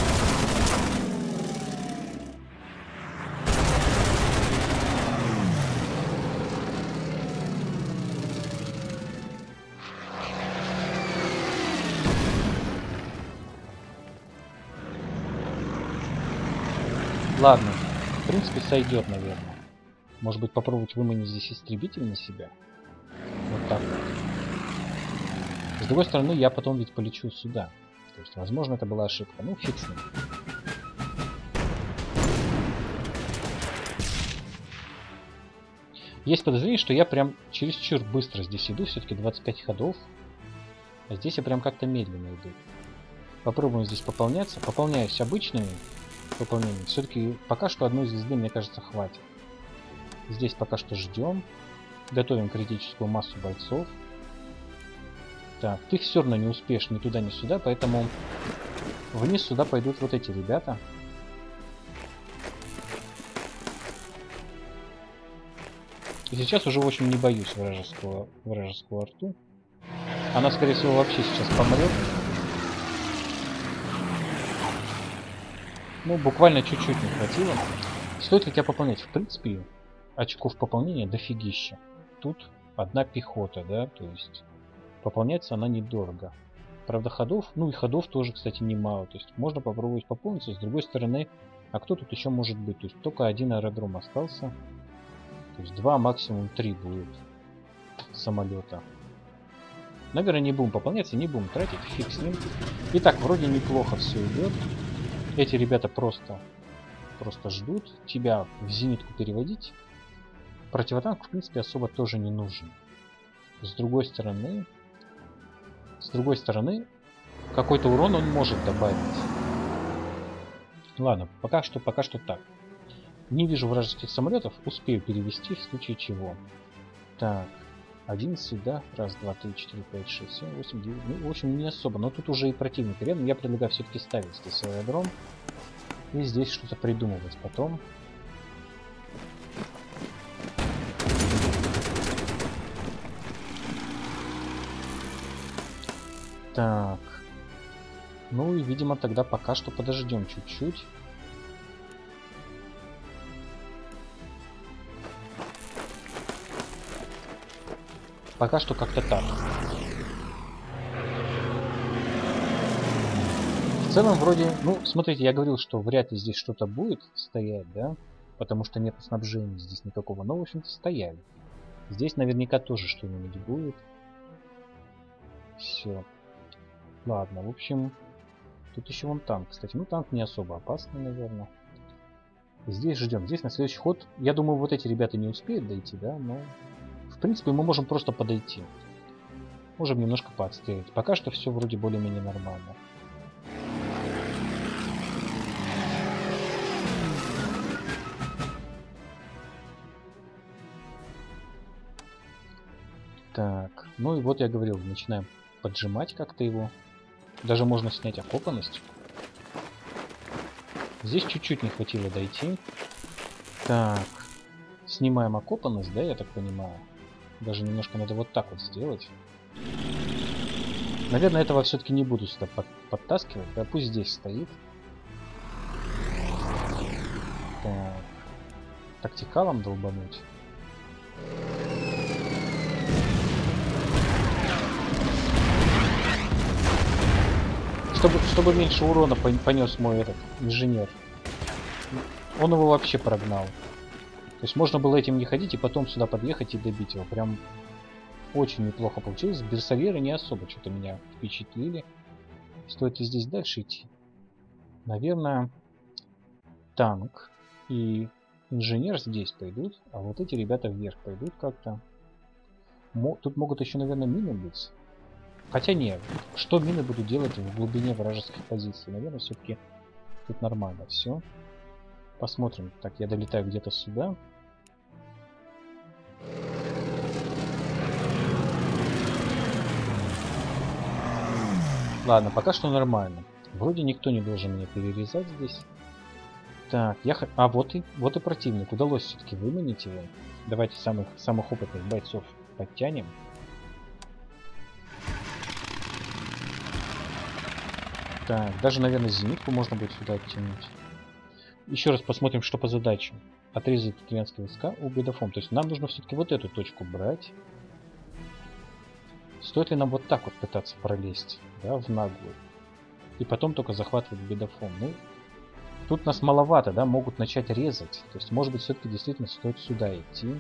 Ладно, в принципе сойдет, наверное. Может быть, попробовать выманить здесь истребитель на себя. Вот так вот. С другой стороны, я потом ведь полечу сюда. То есть, возможно, это была ошибка. Ну, фиг с ним. Есть подозрение, что я прям чересчур быстро здесь иду. Все-таки двадцать пять ходов. А здесь я прям как-то медленно иду. Попробуем здесь пополняться. Пополняюсь обычными пополнениями. Все-таки пока что одной звезды, мне кажется, хватит. Здесь пока что ждем. Готовим критическую массу бойцов. Так, ты все равно не успеешь ни туда, ни сюда, поэтому вниз сюда пойдут вот эти ребята. И сейчас уже очень не боюсь вражеского, вражеского арту. Она, скорее всего, вообще сейчас помрет. Ну, буквально чуть-чуть не хватило. Стоит ли тебя пополнять? В принципе, очков пополнения дофигища. Тут одна пехота, да, то есть пополняется она недорого. Правда, ходов, ну и ходов тоже, кстати, немало. То есть можно попробовать пополниться. С другой стороны, а кто тут еще может быть? То есть только один аэродром остался. То есть два, максимум три будет самолета. Наверное, не будем пополняться, не будем тратить, фиг с ним. Итак, вроде неплохо все идет. Эти ребята просто, просто ждут тебя в зенитку переводить. Противотанк, в принципе, особо тоже не нужен. С другой стороны, с другой стороны, какой-то урон он может добавить. Ладно, пока что, пока что так. Не вижу вражеских самолетов, успею перевести в случае чего. Так, одиннадцать, да? Раз, два, три, четыре, пять, шесть, семь, восемь, девять. Ну, в общем, не особо. Но тут уже и противник рядом. Я предлагаю все-таки ставить здесь аэродром. И здесь что-то придумывать потом. Так. Ну и, видимо, тогда пока что подождем чуть-чуть. Пока что как-то так. В целом вроде... Ну, смотрите, я говорил, что вряд ли здесь что-то будет стоять, да? Потому что нет снабжения здесь никакого. Но, в общем-то, стояли. Здесь наверняка тоже что-нибудь будет. Все. Ладно, в общем... Тут еще вон танк, кстати. Ну, танк не особо опасный, наверное. Здесь ждем. Здесь на следующий ход... Я думаю, вот эти ребята не успеют дойти, да? Но... В принципе, мы можем просто подойти. Можем немножко поотстрелить. Пока что все вроде более-менее нормально. Так, ну и вот я говорил, начинаем поджимать как-то его. Даже можно снять окопанность. Здесь чуть-чуть не хватило дойти. Так, снимаем окопанность, да, я так понимаю. Даже немножко надо вот так вот сделать. Наверное, этого все-таки не буду сюда под, подтаскивать. Да, пусть здесь стоит. Так. Тактикалом долбануть. Чтобы, чтобы меньше урона понес мой этот инженер. Он его вообще прогнал. То есть можно было этим не ходить и потом сюда подъехать и добить его. Прям очень неплохо получилось. Берсерьеры не особо что-то меня впечатлили. Стоит ли здесь дальше идти? Наверное, танк и инженер здесь пойдут, а вот эти ребята вверх пойдут как-то. Тут могут еще, наверное, мины быть. Хотя нет, что мины буду делать в глубине вражеских позиций? Наверное, все-таки тут нормально все. Посмотрим. Так, я долетаю где-то сюда. Ладно, пока что нормально. Вроде никто не должен меня перерезать здесь. Так, я... А, вот и, вот и противник. Удалось все-таки выманить его. Давайте самых, самых опытных бойцов подтянем. Так, даже, наверное, зенитку можно будет сюда оттянуть. Еще раз посмотрим, что по задаче. Отрезать итальянские войска у Бедафом. То есть нам нужно все-таки вот эту точку брать. Стоит ли нам вот так вот пытаться пролезть, да, в наглую? И потом только захватывать Бедафом. Ну, тут нас маловато, да, могут начать резать. То есть, может быть, все-таки действительно стоит сюда идти.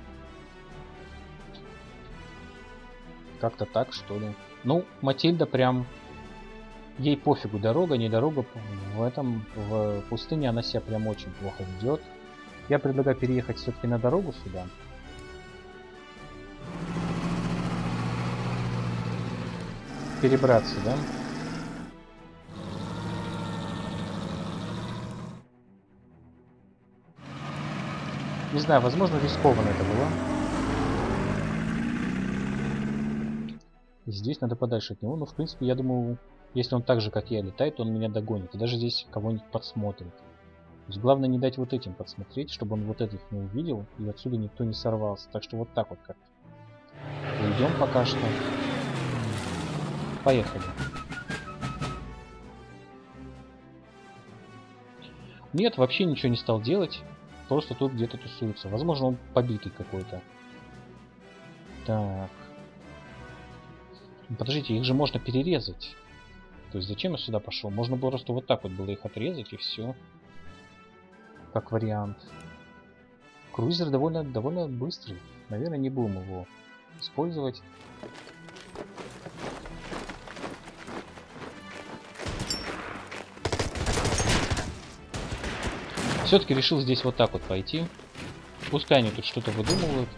Как-то так, что ли. Ну, Матильда прям... Ей пофигу, дорога, не дорога. В этом, в пустыне она себя прям очень плохо ведет. Я предлагаю переехать все-таки на дорогу сюда. Перебраться, да? Не знаю, возможно, рискованно это было. И здесь надо подальше от него. Но, в принципе, я думаю, если он так же, как я, летает, он меня догонит. И даже здесь кого-нибудь подсмотрит. То есть главное не дать вот этим подсмотреть, чтобы он вот этих не увидел. И отсюда никто не сорвался. Так что вот так вот как-то. Уйдем пока что. Поехали. Нет, вообще ничего не стал делать. Просто тут где-то тусуется. Возможно, он побитый какой-то. Так. Подождите, их же можно перерезать. То есть зачем я сюда пошел? Можно было просто вот так вот было их отрезать и все. Как вариант. Круизер довольно, довольно быстрый. Наверное, не будем его использовать. Все-таки решил здесь вот так вот пойти. Пускай они тут что-то выдумывают.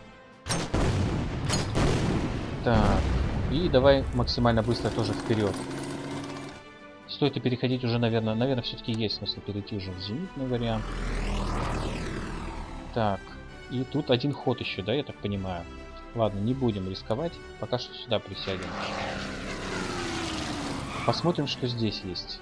Так. И давай максимально быстро тоже вперед. Стоит и переходить уже, наверное, наверное, все-таки есть смысл перейти уже в зенитный вариант. Так. И тут один ход еще, да, я так понимаю. Ладно, не будем рисковать. Пока что сюда присядем. Посмотрим, что здесь есть.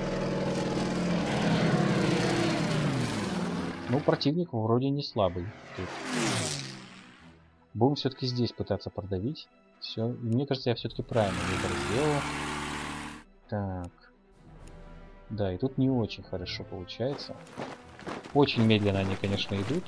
Ну, противник вроде не слабый. Тут. Будем все-таки здесь пытаться продавить. Все. И мне кажется, я все-таки правильно выбор сделал. Так. Да, и тут не очень хорошо получается. Очень медленно они, конечно, идут.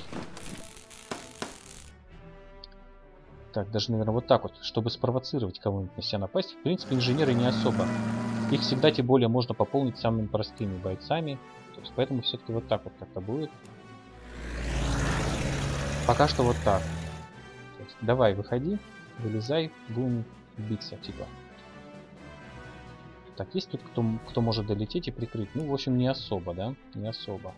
Так, даже, наверное, вот так вот, чтобы спровоцировать кого-нибудь на себя напасть. В принципе, инженеры не особо. Их всегда, тем более, можно пополнить самыми простыми бойцами. То есть, поэтому все-таки вот так вот как-то будет. Пока что вот так. То есть, давай, выходи, вылезай, будем биться, типа. Так, есть тут кто, кто может долететь и прикрыть? Ну, в общем, не особо, да? Не особо.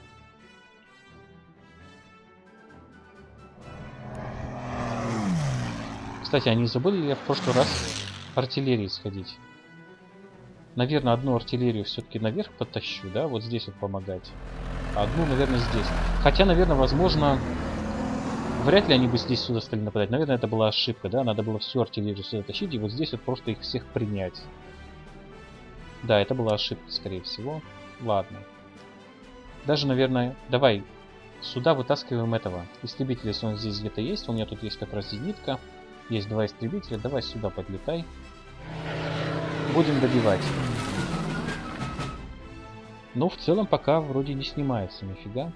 Кстати, а не забыли ли я в прошлый раз артиллерии сходить? Наверное, одну артиллерию все-таки наверх подтащу, да? Вот здесь вот помогать. А одну, наверное, здесь. Хотя, наверное, возможно... Вряд ли они бы здесь сюда стали нападать. Наверное, это была ошибка, да? Надо было всю артиллерию сюда тащить и вот здесь вот просто их всех принять. Да, это была ошибка, скорее всего. Ладно. Даже, наверное... Давай Сюда вытаскиваем этого истребителя, если он здесь где-то есть. У меня тут есть как раз зенитка. Есть два истребителя. Давай сюда подлетай. Будем добивать. Ну, в целом, пока вроде не снимается нифига.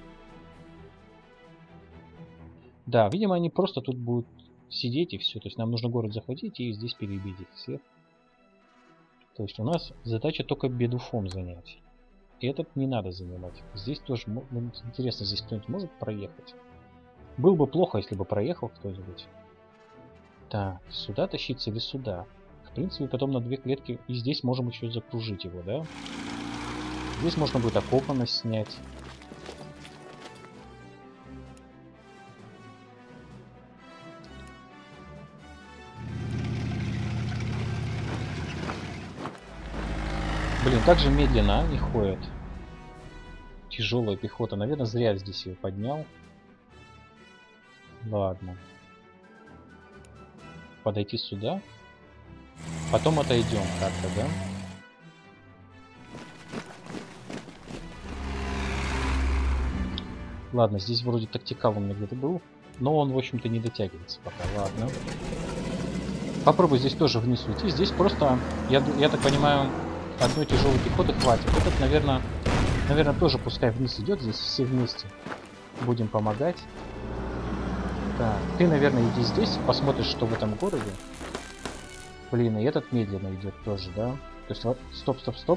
Да, видимо, они просто тут будут сидеть и все. То есть нам нужно город захватить и здесь перебить их всех. То есть у нас задача только бедуфом занять. И этот не надо занимать. Здесь тоже, ну, интересно, здесь кто-нибудь может проехать? Было бы плохо, если бы проехал кто-нибудь. Так, сюда тащиться или сюда? В принципе, потом на две клетки. И здесь можем еще закружить его, да? Здесь можно будет окопанность снять. Блин, как же медленно они ходят. Тяжелая пехота. Наверное, зря здесь ее поднял. Ладно. Подойти сюда. Потом отойдем как-то, да? Ладно, здесь вроде тактикал у меня где-то был. Но он, в общем-то, не дотягивается пока. Ладно. Попробуй здесь тоже вниз уйти. Здесь просто, я, я так понимаю, одной тяжелой пехоты хватит. Этот, наверное, наверное, тоже пускай вниз идет. Здесь все вместе будем помогать. Так, ты, наверное, иди здесь, посмотришь, что в этом городе. Блин, и этот медленно идет тоже, да? То есть, вот, стоп, стоп, стоп.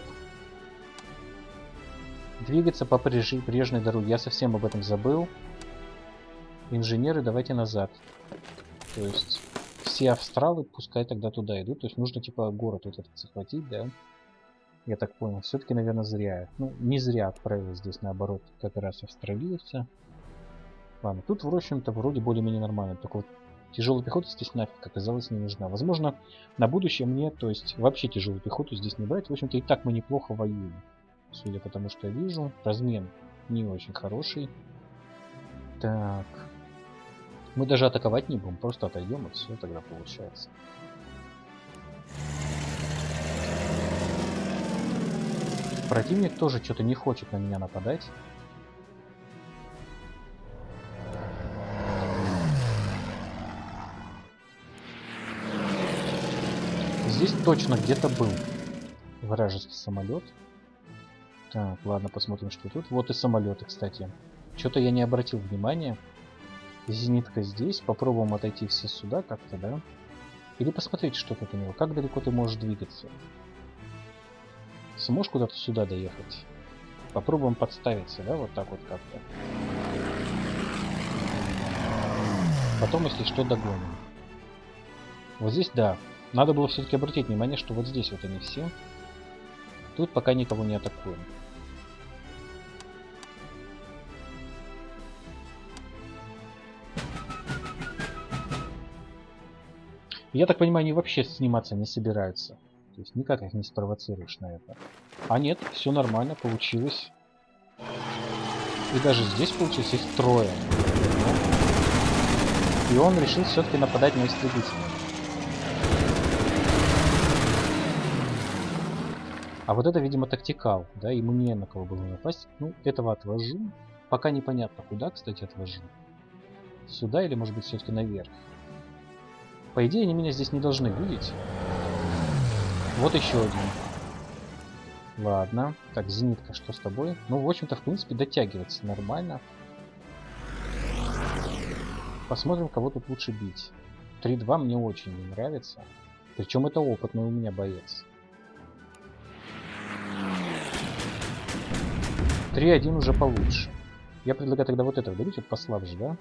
Двигаться по прежней дороге. Я совсем об этом забыл. Инженеры, давайте назад. То есть, все австралы пускай тогда туда идут. То есть, нужно, типа, город вот этот захватить, да? Я так понял. Все-таки, наверное, зря. Ну, не зря отправил здесь, наоборот, как раз австралийца. Ладно, тут, в общем-то, вроде более-менее нормально. Только вот тяжелая пехота здесь нафиг оказалось не нужна. Возможно, на будущее мне, то есть, вообще тяжелую пехоту здесь не брать. В общем-то, и так мы неплохо воюем. Судя по тому, что я вижу. Размен не очень хороший. Так. Мы даже атаковать не будем. Просто отойдем, и все тогда получается. Противник тоже что-то не хочет на меня нападать. Здесь точно где-то был вражеский самолет. Так, ладно, посмотрим, что тут. Вот и самолеты, кстати. Что-то я не обратил внимания. Зенитка здесь. Попробуем отойти все сюда как-то, да? Или посмотреть, что тут у него. Как далеко ты можешь двигаться? Сможешь куда-то сюда доехать? Попробуем подставиться, да? Вот так вот как-то. Потом, если что, догоним. Вот здесь, да. Надо было все-таки обратить внимание, что вот здесь вот они все. Тут пока никого не атакуем. Я так понимаю, они вообще сниматься не собираются. То есть никак их не спровоцируешь на это. А нет, все нормально, получилось. И даже здесь получилось, их трое. И он решил все-таки нападать на истребителя. А вот это, видимо, тактикал, да, ему не на кого было напасть. Ну, этого отвожу. Пока непонятно, куда, кстати, отвожу. Сюда или, может быть, все-таки наверх. По идее, они меня здесь не должны видеть. Вот еще один. Ладно. Так, зенитка, что с тобой? Ну, в общем-то, в принципе, дотягивается нормально. Посмотрим, кого тут лучше бить. три-два мне очень не нравится. Причем это опытный у меня боец. три-один уже получше. Я предлагаю тогда вот этого добить, вот послабже, да?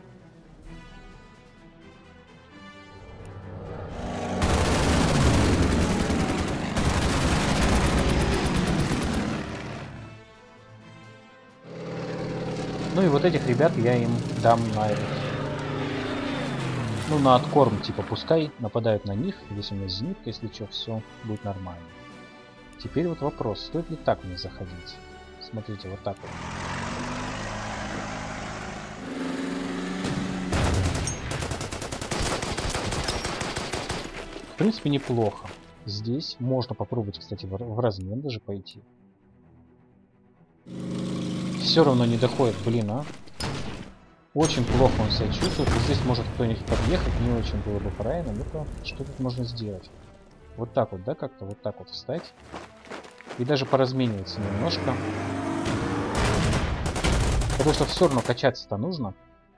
Ну и вот этих ребят я им дам на этот. Ну, на откорм, типа, пускай нападают на них. Здесь у меня зенитка, если что, все будет нормально. Теперь вот вопрос, стоит ли так мне заходить? Смотрите, вот так вот. В принципе, неплохо. Здесь можно попробовать, кстати, в размен даже пойти. Все равно не доходит, блин, а. Очень плохо он себя чувствует. Вот здесь может кто-нибудь подъехать, не очень было бы правильно. Ну-ка, что тут можно сделать? Вот так вот, да, как-то вот так вот встать. И даже поразмениваться немножко. Потому что все равно качаться-то нужно.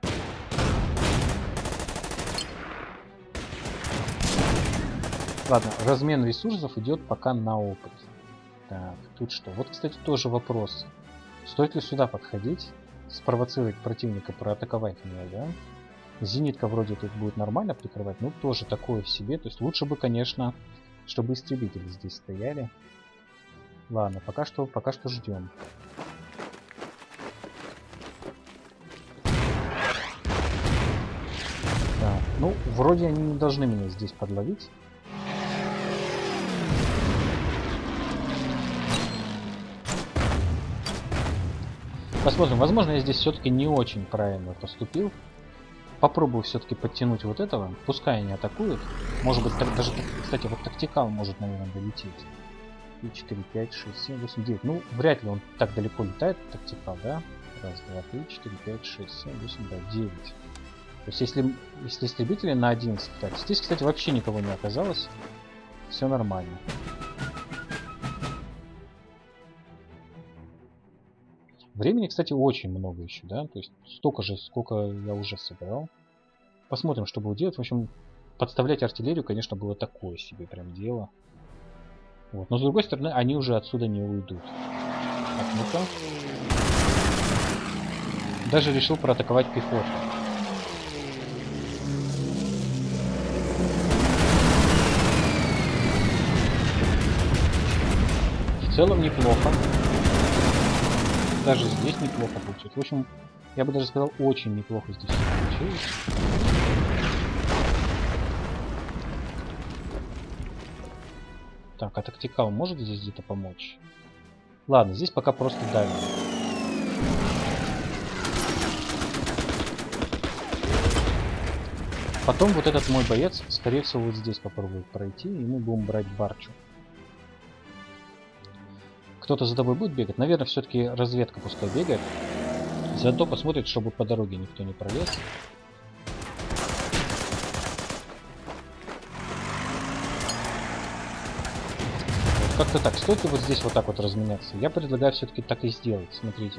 Ладно, размен ресурсов идет пока на опыт. Так, тут что? Вот, кстати, тоже вопрос. Стоит ли сюда подходить? Спровоцировать противника, проатаковать меня, да? Зенитка вроде тут будет нормально прикрывать, но тоже такое себе. То есть лучше бы, конечно, чтобы истребители здесь стояли. Ладно, пока что, пока что ждем. Так, ну, вроде они не должны меня здесь подловить. Посмотрим, возможно, я здесь все-таки не очень правильно поступил. Попробую все-таки подтянуть вот этого. Пускай они атакуют. Может быть, так, даже, кстати, вот тактикал может, наверное, долететь. три, четыре, пять, шесть, семь, восемь, девять. Ну, вряд ли он так далеко летает, тактикал, да? Раз, два, три, четыре, пять, шесть, семь, восемь, да, девять. То есть, если, если истребители на одиннадцать, так, здесь, кстати, вообще никого не оказалось. Все нормально. Времени, кстати, очень много еще, да? То есть, столько же, сколько я уже собирал. Посмотрим, что будет делать. В общем, подставлять артиллерию, конечно, было такое себе прям дело. Вот. Но с другой стороны, они уже отсюда не уйдут. Так, ну-ка. Даже решил проатаковать пехоту. В целом неплохо. Даже здесь неплохо получилось. В общем, я бы даже сказал, очень неплохо здесь получилось. Так, а тактикал может здесь где-то помочь? Ладно, здесь пока просто давим. Потом вот этот мой боец, скорее всего, вот здесь попробует пройти, и мы будем брать барчу. Кто-то за тобой будет бегать? Наверное, все-таки разведка пускай бегает. Заодно посмотрит, чтобы по дороге никто не пролез. Вот как-то так. Стоит ли вот здесь вот так вот разменяться? Я предлагаю все-таки так и сделать. Смотрите.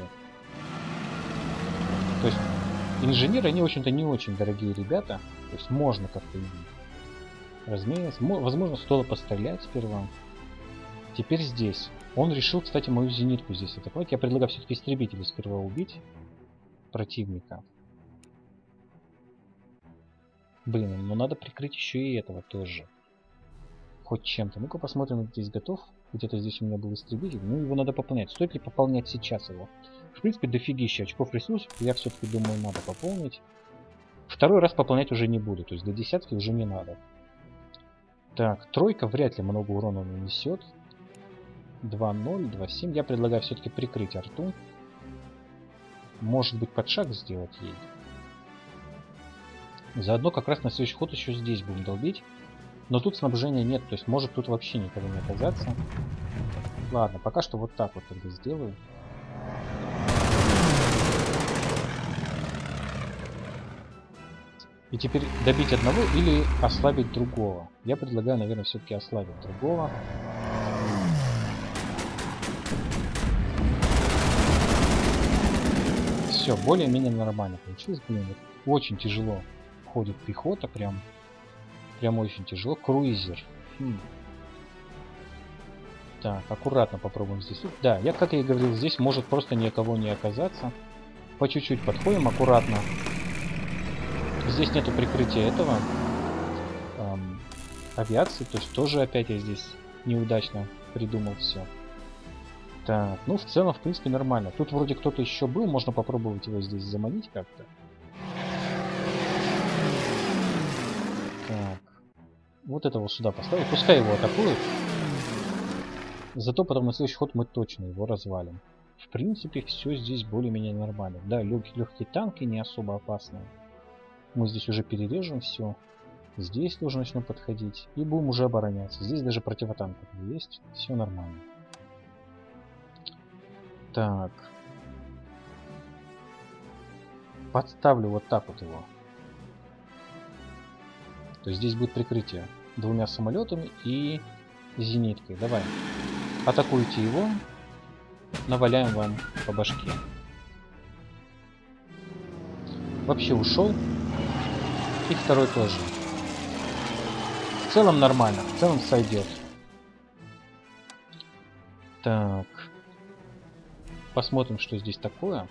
То есть инженеры, они, в общем-то, не очень дорогие ребята. То есть можно как-то размениваться. Возможно, стоило пострелять сперва. Теперь здесь. Он решил, кстати, мою зенитку здесь атаковать. Я предлагаю все-таки истребители сперва убить противника. Блин, но надо прикрыть еще и этого тоже. Хоть чем-то. Ну-ка посмотрим, здесь готов. Где-то здесь у меня был истребитель. Ну, его надо пополнять. Стоит ли пополнять сейчас его? В принципе, дофигища очков ресурсов. Я все-таки думаю, надо пополнить. Второй раз пополнять уже не буду. То есть до десятки уже не надо. Так, тройка вряд ли много урона нанесет. два ноль, два семь. Я предлагаю все-таки прикрыть арту. Может быть, под шаг сделать ей. Заодно как раз на следующий ход еще здесь будем долбить. Но тут снабжения нет, то есть может тут вообще никого не оказаться. Ладно, пока что вот так вот тогда сделаю. И теперь добить одного или ослабить другого. Я предлагаю, наверное, все-таки ослабить другого. Все, более-менее нормально получилось. Блин, очень тяжело ходит пехота, прям, прям очень тяжело. Круизер. Хм. Так, аккуратно попробуем здесь. Да, я, как я и говорил, здесь может просто никого не оказаться. По чуть-чуть подходим, аккуратно. Здесь нету прикрытия этого эм, авиации, то есть тоже опять я здесь неудачно придумал все. Так, ну в целом, в принципе, нормально. Тут вроде кто-то еще был, можно попробовать его здесь заманить как-то. Так, вот этого сюда поставить, пускай его атакуют. Зато потом на следующий ход мы точно его развалим. В принципе, все здесь более-менее нормально. Да, лег легкие танки не особо опасные. Мы здесь уже перережем все. Здесь тоже начнем подходить. И будем уже обороняться. Здесь даже противотанковые есть. Все нормально. Так. подставлю вот так вот его. То есть здесь будет прикрытие двумя самолетами и зениткой. Давай, атакуйте его, наваляем вам по башке. Вообще ушел. И второй тоже. В целом нормально, в целом сойдет. Так. Посмотрим, что здесь такое.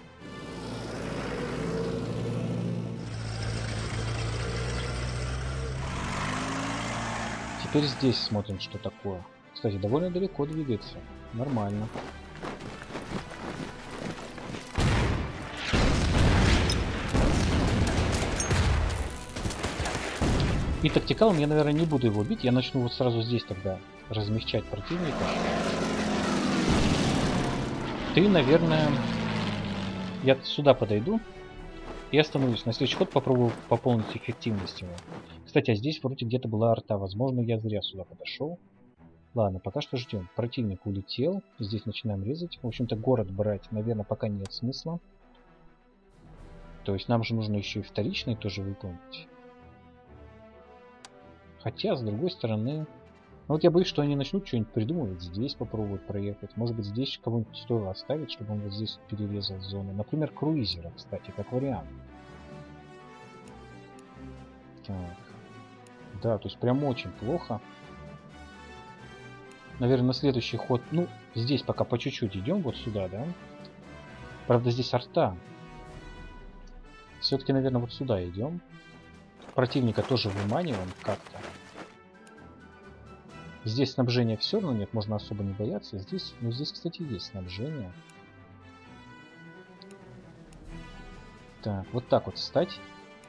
Теперь здесь смотрим, что такое. Кстати, довольно далеко двигается. Нормально. И тактикалом я, наверное, не буду его бить. Я начну вот сразу здесь тогда размягчать противника. Ты, наверное... Я сюда подойду и остановлюсь. На следующий ход попробую пополнить эффективность его. Кстати, а здесь вроде где-то была арта. Возможно, я зря сюда подошел. Ладно, пока что ждем. Противник улетел. Здесь начинаем резать. В общем-то, город брать, наверное, пока нет смысла. То есть нам же нужно еще и вторичный тоже выполнить. Хотя, с другой стороны... Ну вот я боюсь, что они начнут что-нибудь придумывать. Здесь попробовать проехать. Может быть, здесь кого-нибудь стоило оставить, чтобы он вот здесь перерезал зону. Например, круизера, кстати, как вариант. Так. Да, то есть прям очень плохо. Наверное, на следующий ход... Ну, здесь пока по чуть-чуть идем, вот сюда, да? Правда, здесь арта. Все-таки, наверное, вот сюда идем. Противника тоже выманиваем как-то. Здесь снабжения все равно нет, можно особо не бояться. Здесь, ну здесь, кстати, есть снабжение. Так, вот так вот встать.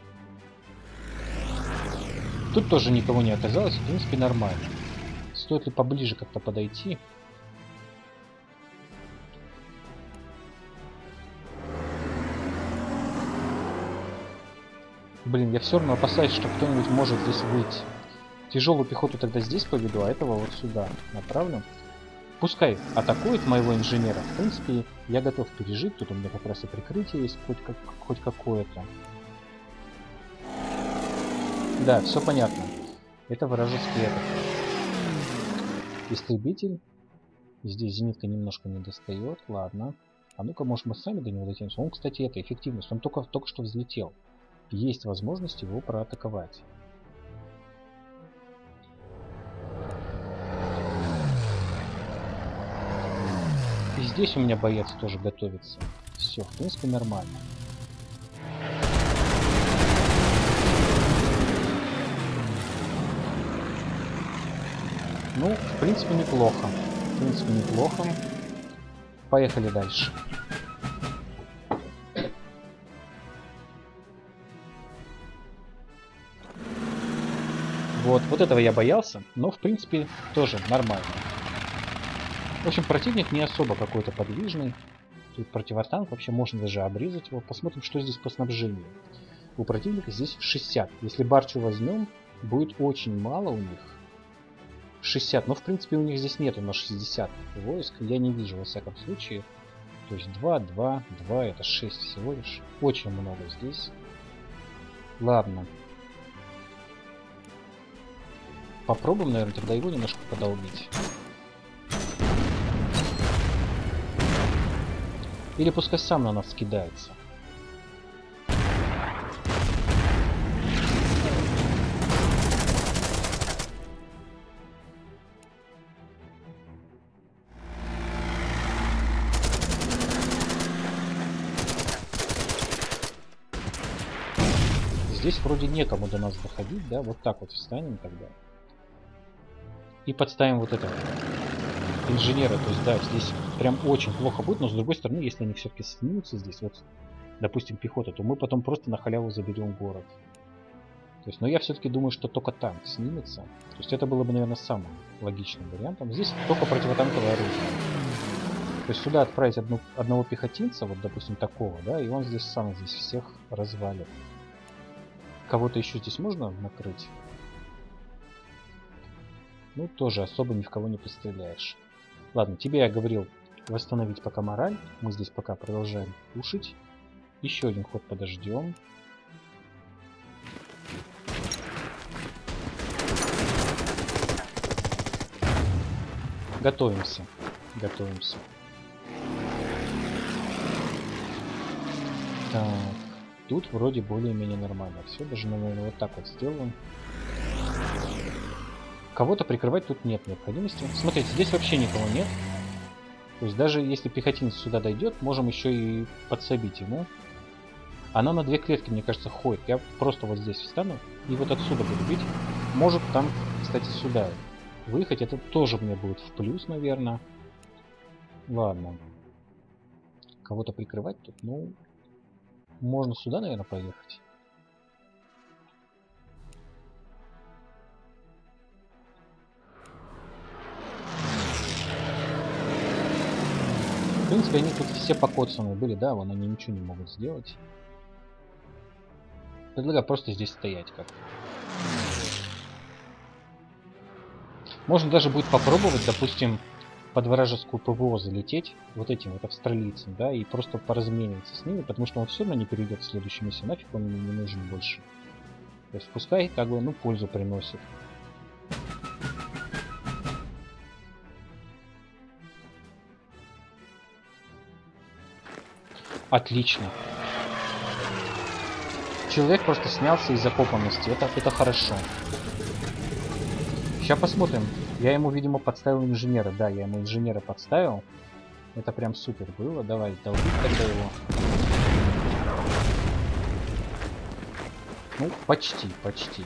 Тут тоже никого не оказалось, в принципе, нормально. Стоит ли поближе как-то подойти? Блин, я все равно опасаюсь, что кто-нибудь может здесь выйти. Тяжелую пехоту тогда здесь поведу, а этого вот сюда направлю. Пускай атакует моего инженера. В принципе, я готов пережить. Тут у меня как раз и прикрытие есть, хоть, как, хоть какое-то. Да, все понятно. Это вражеский этот. Истребитель. Здесь зенитка немножко не достает. Ладно. А ну-ка, может, мы сами до него дотянемся. Он, кстати, это эффективность. Он только, только что взлетел. Есть возможность его проатаковать. И здесь у меня боец тоже готовится. Все, в принципе, нормально. Ну, в принципе, неплохо. В принципе, неплохо. Поехали дальше. Вот, вот этого я боялся, но, в принципе, тоже нормально. В общем, противник не особо какой-то подвижный. Тут противотанк, вообще можно даже обрезать его. Посмотрим, что здесь по снабжению. У противника здесь шестьдесят. Если Барчу возьмем, будет очень мало у них. шестьдесят. Но, в принципе, у них здесь нету на шестьдесят войск. Я не вижу, во всяком случае. То есть два, два, два, это шесть всего лишь. Очень много здесь. Ладно. Попробуем, наверное, тогда его немножко подолбить. Или пускай сам на нас кидается. Здесь вроде некому до нас доходить, да? Вот так вот встанем тогда. И подставим вот этого инженера. То есть, да, здесь прям очень плохо будет. Но с другой стороны, если они все-таки снимутся здесь, вот, допустим, пехота, то мы потом просто на халяву заберем город. То есть, но я все-таки думаю, что только танк снимется. То есть это было бы, наверное, самым логичным вариантом. Здесь только противотанковое оружие. То есть сюда отправить одну, одного пехотинца, вот, допустим, такого, да, и он здесь сам здесь всех развалит. Кого-то еще здесь можно накрыть? Ну, тоже особо ни в кого не постреляешь. Ладно, тебе я говорил восстановить пока мораль. Мы здесь пока продолжаем пушить. Еще один ход подождем. Готовимся. Готовимся. Так. Тут вроде более-менее нормально. Все, даже, наверное, вот так вот сделаем. Кого-то прикрывать тут нет необходимости. Смотрите, здесь вообще никого нет. То есть даже если пехотинец сюда дойдет, можем еще и подсобить ему. Она на две клетки, мне кажется, ходит. Я просто вот здесь встану и вот отсюда буду бить. Может там, кстати, сюда выехать. Это тоже мне будет в плюс, наверное. Ладно. Кого-то прикрывать тут, ну... Можно сюда, наверное, поехать. В принципе, они тут все покоцанные были, да, вон они ничего не могут сделать. Предлагаю просто здесь стоять как. Можно даже будет попробовать, допустим, под вражескую ПВО залететь вот этим вот австралийцам, да, и просто поразмениваться с ними, потому что он все равно не перейдет в следующую миссию, нафиг он мне не нужен больше. То есть пускай как бы, ну, пользу приносит. Отлично. Человек просто снялся из закопанности, это, это хорошо. Сейчас посмотрим. Я ему, видимо, подставил инженера. Да, я ему инженера подставил. Это прям супер было. Давай, долбить тогда его. Ну, почти, почти.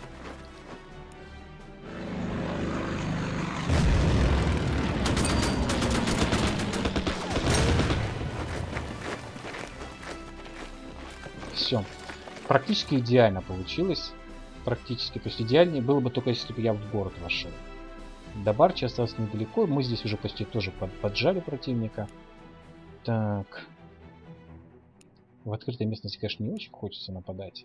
Все. Практически идеально получилось. Практически. То есть идеальнее было бы только если бы я в город вошел. До Барчи осталось недалеко. Мы здесь уже почти тоже под, поджали противника. Так. В открытой местности, конечно, не очень хочется нападать.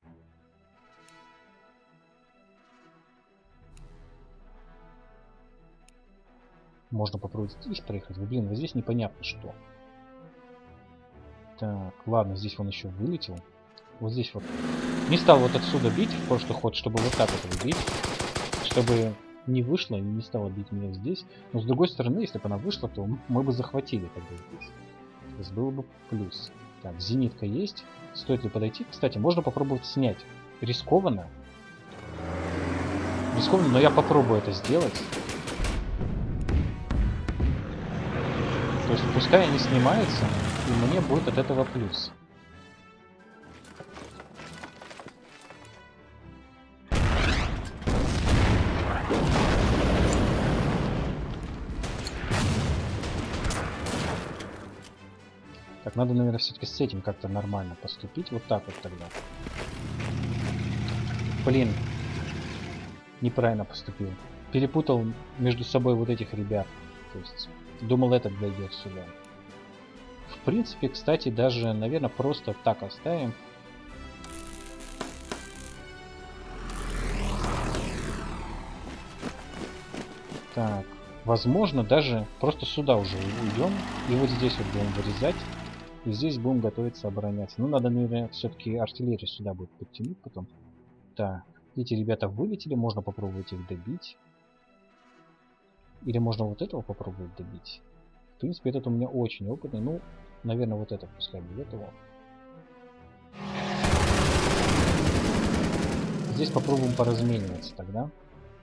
Можно попробовать здесь проехать. Блин, вот здесь непонятно что. Так, ладно, здесь он еще вылетел. Вот здесь вот. Не стал вот отсюда бить в прошлый ход, чтобы вот так вот бить. Чтобы не вышло, не стало бить меня здесь. Но с другой стороны, если бы она вышла, то мы бы захватили тогда здесь. То есть было бы плюс. Так, зенитка есть. Стоит ли подойти? Кстати, можно попробовать снять. Рискованно. Рискованно, но я попробую это сделать. То есть пускай они снимаются, и мне будет от этого плюс. Так, надо, наверное, все-таки с этим как-то нормально поступить. Вот так вот тогда. Блин. Неправильно поступил. Перепутал между собой вот этих ребят. То есть, думал, этот дойдет сюда. В принципе, кстати, даже, наверное, просто так оставим. Так. Возможно, даже просто сюда уже уйдем. И вот здесь вот будем вырезать. И здесь будем готовиться обороняться. Ну, надо, наверное, все-таки артиллерию сюда будет подтянуть потом. Так, эти ребята вылетели. Можно попробовать их добить. Или можно вот этого попробовать добить. В принципе, этот у меня очень опытный. Ну, наверное, вот это пускай будет его. Здесь попробуем поразмениваться тогда.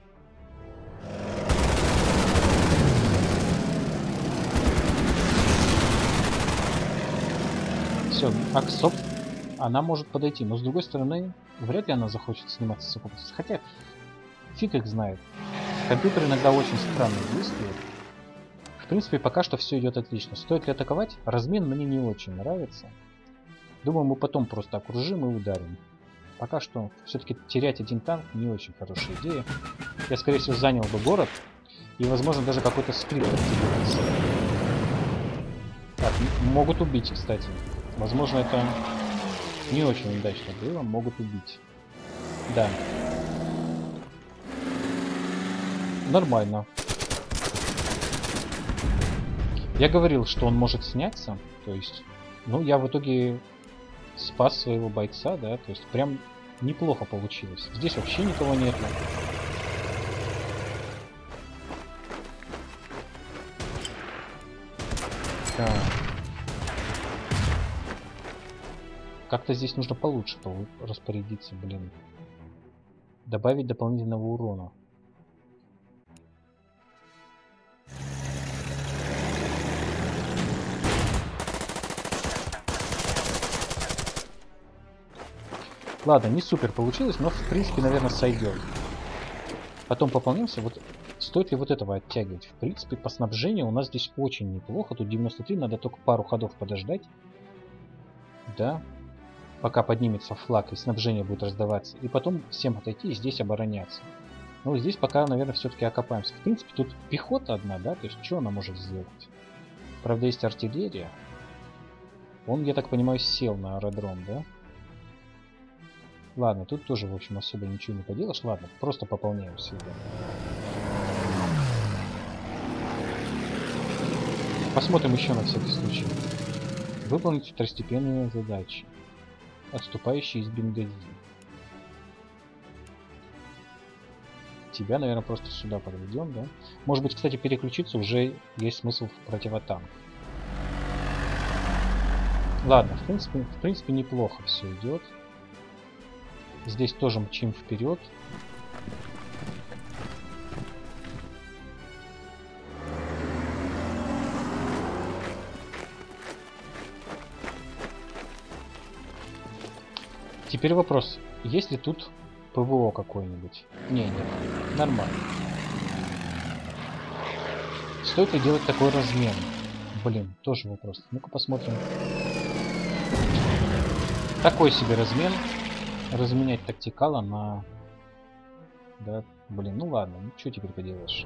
Все, Аксоп, она может подойти, но с другой стороны, вряд ли она захочет сниматься с окопа. Хотя, фиг их знает. Компьютер иногда очень странно действует. В принципе, пока что все идет отлично. Стоит ли атаковать? Размен мне не очень нравится. Думаю, мы потом просто окружим и ударим. Пока что, все-таки терять один танк не очень хорошая идея. Я, скорее всего, занял бы город. И, возможно, даже какой-то скрипт активируется. Так, могут убить, кстати. Возможно, это не очень удачно было. Могут убить. Да. Нормально. Я говорил, что он может сняться. То есть, ну, я в итоге спас своего бойца, да, то есть прям неплохо получилось. Здесь вообще никого нет. Так. Как-то здесь нужно получше распорядиться, блин. Добавить дополнительного урона. Ладно, не супер получилось, но в принципе, наверное, сойдет. Потом пополнимся. Вот стоит ли вот этого оттягивать? В принципе, по снабжению у нас здесь очень неплохо. Тут девяносто три, надо только пару ходов подождать. Да. Пока поднимется флаг и снабжение будет раздаваться. И потом всем отойти и здесь обороняться. Ну, здесь пока, наверное, все-таки окопаемся. В принципе, тут пехота одна, да? То есть, что она может сделать? Правда, есть артиллерия. Он, я так понимаю, сел на аэродром, да? Ладно, тут тоже, в общем, особо ничего не поделаешь. Ладно, просто пополняем сюда. Посмотрим еще на всякий случай. Выполнить второстепенные задачи. Отступающие из Бенгази. Тебя, наверное, просто сюда подведем, да? Может быть, кстати, переключиться уже есть смысл в противотанк. Ладно, в принципе, в принципе неплохо все идет. Здесь тоже мчим вперед. Теперь вопрос, есть ли тут ПВО какое-нибудь? Не, нет, нормально. Стоит ли делать такой размен? Блин, тоже вопрос. Ну-ка посмотрим. Такой себе размен. Разменять тактикала на... Да, блин, ну ладно, ну что теперь поделаешь.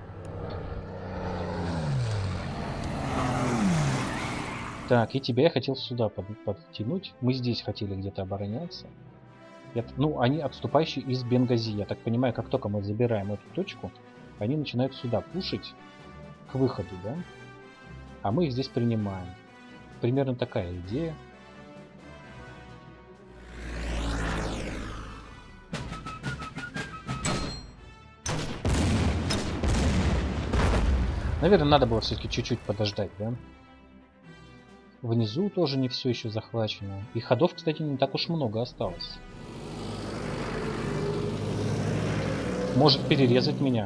Так, и тебя я хотел сюда под, подтянуть. Мы здесь хотели где-то обороняться. Я, ну, они отступающие из Бенгази. Я так понимаю, как только мы забираем эту точку, они начинают сюда пушить к выходу, да? А мы их здесь принимаем. Примерно такая идея. Наверное, надо было все-таки чуть-чуть подождать, да? Внизу тоже не все еще захвачено. И ходов, кстати, не так уж много осталось. Может перерезать меня.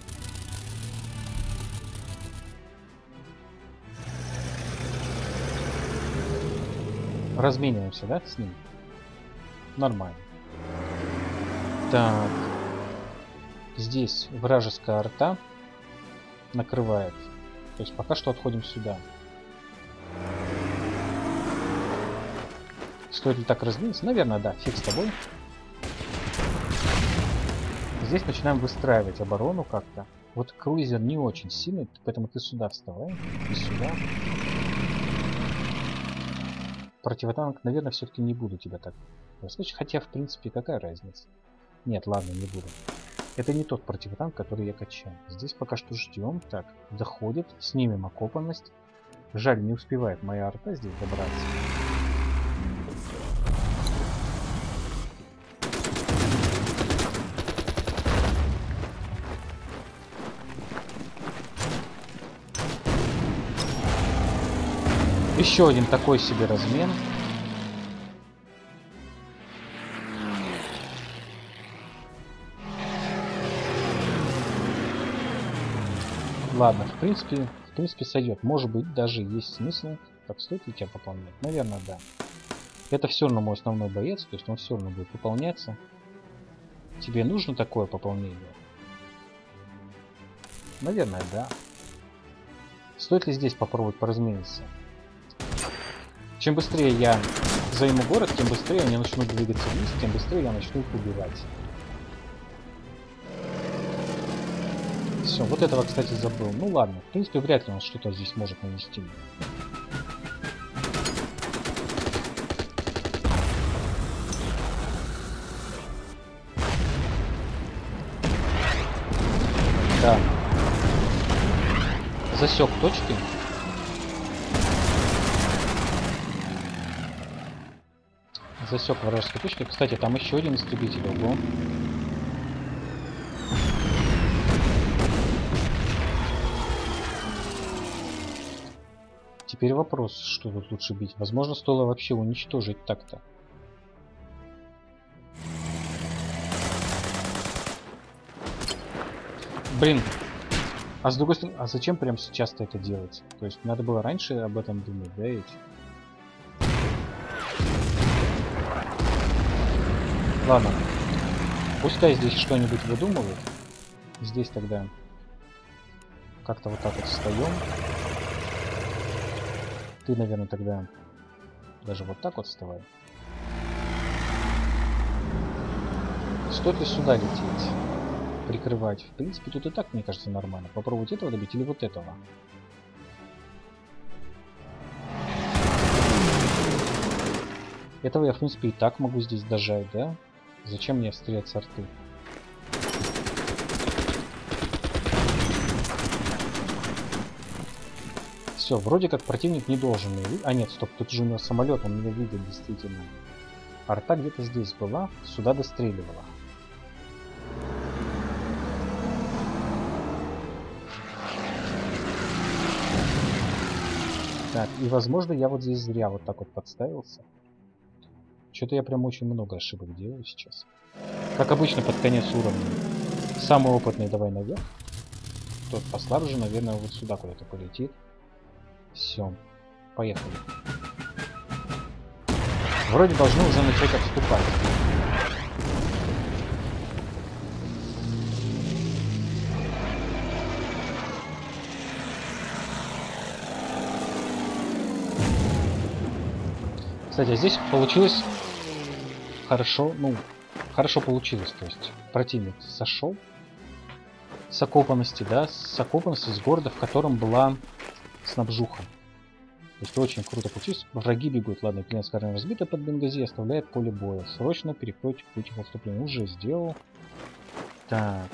Размениваемся, да, с ним? Нормально. Так. Здесь вражеская арта накрывает. То есть пока что отходим сюда. Стоит ли так разминуться? Наверное, да. Фиг с тобой. Здесь начинаем выстраивать оборону как-то. Вот круизер не очень сильный, поэтому ты сюда вставай. И сюда. Противотанк, наверное, все-таки не буду тебя так расслышать. Хотя, в принципе, какая разница? Нет, ладно, не буду. Это не тот противотанк, который я качаю. Здесь пока что ждем. Так, доходит. Снимем окопанность. Жаль, не успевает моя арта здесь добраться. Еще один такой себе размен. Ладно, в принципе, в принципе сойдет. Может быть, даже есть смысл. Так, стоит ли тебя пополнять? Наверное, да. Это все равно мой основной боец, то есть он все равно будет пополняться. Тебе нужно такое пополнение? Наверное, да. Стоит ли здесь попробовать поразмениться? Чем быстрее я займу город, тем быстрее они начнут двигаться вниз, тем быстрее я начну их убивать. Все, вот этого, кстати, забыл. Ну ладно, в принципе, вряд ли он что-то здесь может нанести. Да. Засек точки. Засек вражескую точку. Кстати, там еще один истребитель. Ого. Теперь вопрос, что тут лучше бить. Возможно, стоило вообще уничтожить так-то. Блин. А с другой стороны, а зачем прямо сейчас-то это делать? То есть надо было раньше об этом думать, да, ведь? Ладно. Пускай здесь что-нибудь выдумывают. Здесь тогда как-то вот так вот встаем. Ты, наверное, тогда даже вот так вот вставай. Стоит ли сюда лететь? Прикрывать. В принципе, тут и так, мне кажется, нормально. Попробовать этого добить или вот этого. Этого я, в принципе, и так могу здесь дожать, да? Зачем мне стрелять с арты? Все, вроде как противник не должен меня видеть. А нет, стоп, тут же у него самолет, он меня видит действительно. Арта где-то здесь была, сюда достреливала. Так, и возможно я вот здесь зря вот так вот подставился. Что-то я прям очень много ошибок делаю сейчас. Как обычно под конец уровня. Самый опытный давай наверх. Тот послабже, наверное, вот сюда куда-то полетит. Все, поехали. Вроде должны уже начать отступать. Кстати, а здесь получилось хорошо, ну, хорошо получилось, то есть противник сошел с окопанности, да, с окопанности, с города, в котором была снабжуха. То есть очень круто получилось. Враги бегут. Ладно, клиент, скажем, разбита под Бенгази, оставляет поле боя. Срочно перекройте путь их отступления. Уже сделал. Так.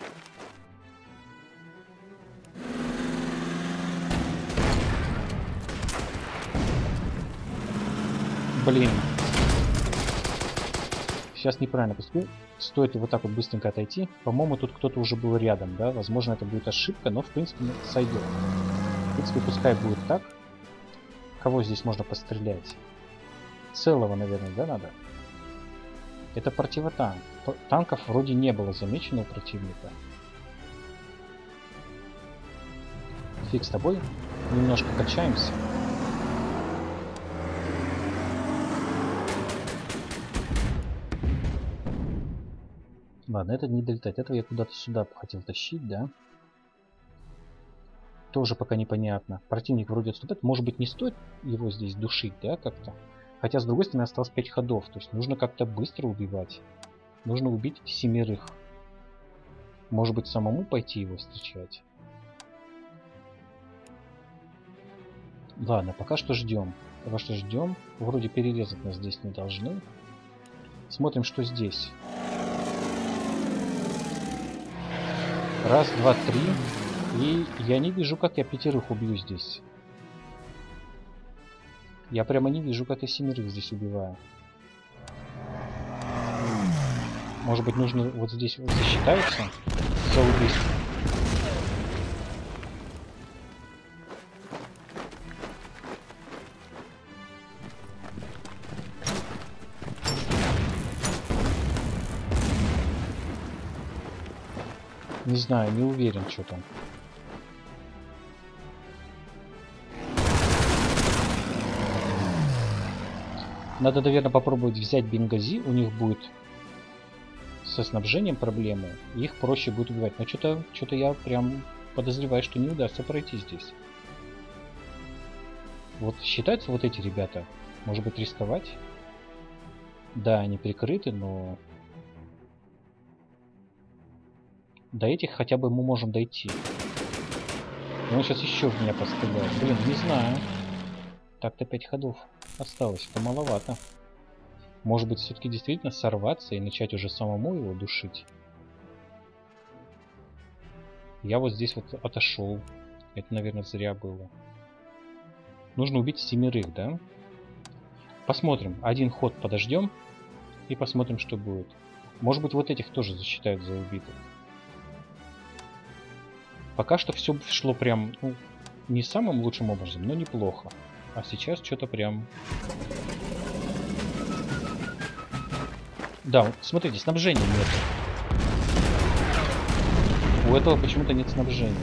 Блин. Сейчас неправильно поступил. Стоит вот так вот быстренько отойти. По-моему, тут кто-то уже был рядом, да? Возможно, это будет ошибка, но в принципе сойдет. В принципе, пускай будет так. Кого здесь можно пострелять? Целого, наверное, да, надо? Это противотанк. Танков вроде не было замечено у противника. Фиг с тобой. Немножко качаемся. Ладно, это не долетать. Этого я куда-то сюда хотел тащить, да? Тоже пока непонятно. Противник вроде отступает. Может быть, не стоит его здесь душить, да, как-то? Хотя, с другой стороны, осталось пять ходов. То есть нужно как-то быстро убивать. Нужно убить семерых. Может быть, самому пойти его встречать? Ладно, пока что ждем. Пока что ждем. Вроде перерезать нас здесь не должны. Смотрим, что здесь. Раз, два, три. И я не вижу, как я пятерых убью здесь. Я прямо не вижу, как я семерых здесь убиваю. Может быть, нужно вот здесь вот засчитаются за убийство. Не знаю, не уверен, что там. Надо, наверное, попробовать взять Бенгази. У них будет со снабжением проблемы. Их проще будет убивать. Но что-то что-то я прям подозреваю, что не удастся пройти здесь. Вот считаются вот эти ребята. Может быть, рисковать? Да, они прикрыты, но... До этих хотя бы мы можем дойти. Но он сейчас еще в меня постреляет. Блин, не знаю. Так-то пять ходов осталось. Это маловато. Может быть, все-таки действительно сорваться и начать уже самому его душить. Я вот здесь вот отошел. Это, наверное, зря было. Нужно убить семерых, да? Посмотрим. Один ход подождем и посмотрим, что будет. Может быть, вот этих тоже засчитают за убитых. Пока что все шло прям, ну, не самым лучшим образом, но неплохо. А сейчас что-то прям... Да, смотрите, снабжения нет. У этого почему-то нет снабжения.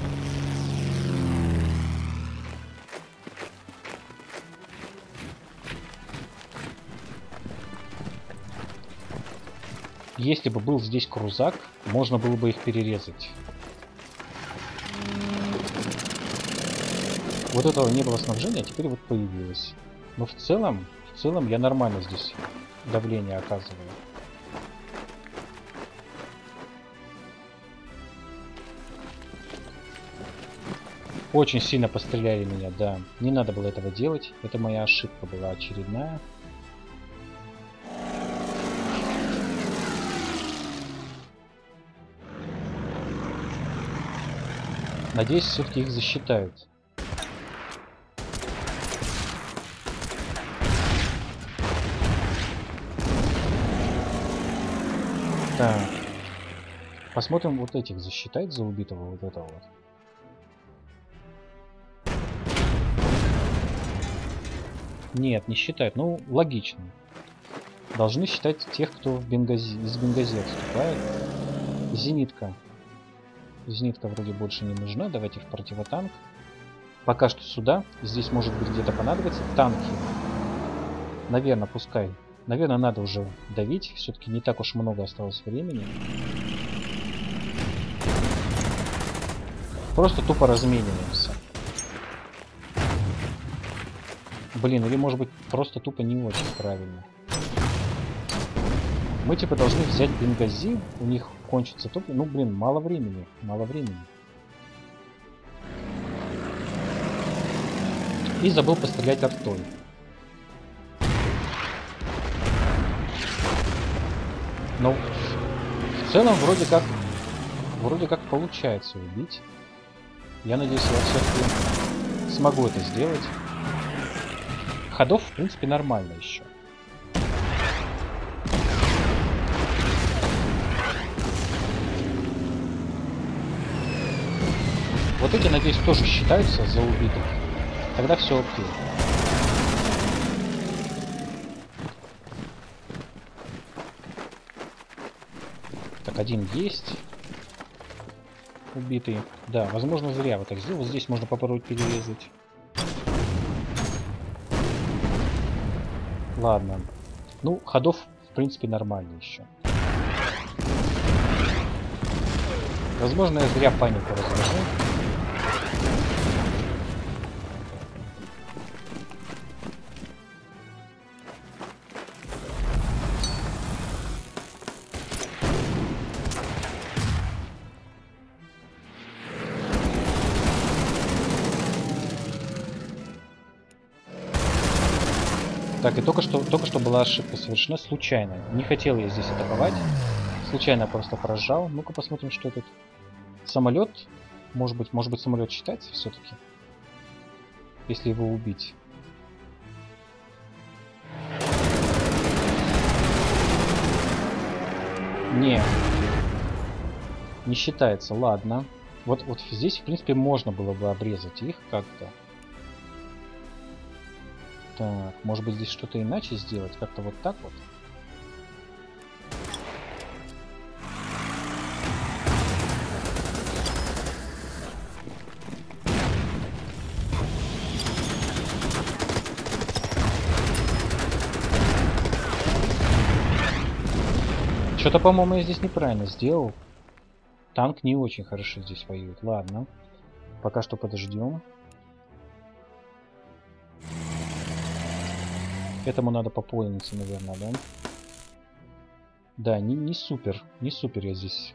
Если бы был здесь крузак, можно было бы их перерезать. Вот этого не было снабжения, а теперь вот появилось. Но в целом, в целом я нормально здесь давление оказываю. Очень сильно постреляли меня, да. Не надо было этого делать. Это моя ошибка была очередная. Надеюсь, все-таки их засчитают. Так. Посмотрим, вот этих засчитает за убитого вот этого вот. Нет, не считают. Ну, логично. Должны считать тех, кто в Бенгази, из Бенгази отступает. Зенитка. Зенитка вроде больше не нужна. Давайте в противотанк. Пока что сюда. Здесь может быть где-то понадобится. Танки. Наверное, пускай. Наверное, надо уже давить. Все-таки не так уж много осталось времени. Просто тупо размениваемся. Блин, или может быть просто тупо не очень правильно. Мы типа должны взять Бенгази, у них кончится топливо. Ну блин, мало времени, мало времени. И забыл пострелять артой. Но в целом вроде как, вроде как получается убить. Я надеюсь, я все-таки смогу это сделать. Ходов, в принципе, нормально еще. Вот эти, надеюсь, тоже считаются за убитых. Тогда все окей. Так, один есть. Убитый. Да, возможно, зря вот так сделал. Вот здесь можно попробовать перерезать. Ладно. Ну, ходов, в принципе, нормально еще. Возможно, я зря панику развожу. Так, и только что, только что была ошибка совершена случайно. Не хотел я здесь атаковать. Случайно просто прожал. Ну-ка посмотрим, что тут. Самолет. Может быть, может быть, самолет считается все-таки. Если его убить. Не. Не считается. Ладно. Вот, вот здесь, в принципе, можно было бы обрезать их как-то. Так, может быть, здесь что-то иначе сделать? Как-то вот так вот? Что-то, по-моему, я здесь неправильно сделал. Танк не очень хорошо здесь воюет. Ладно. Пока что подождем. Этому надо пополниться, наверное, да? Да, не, не супер. Не супер я здесь.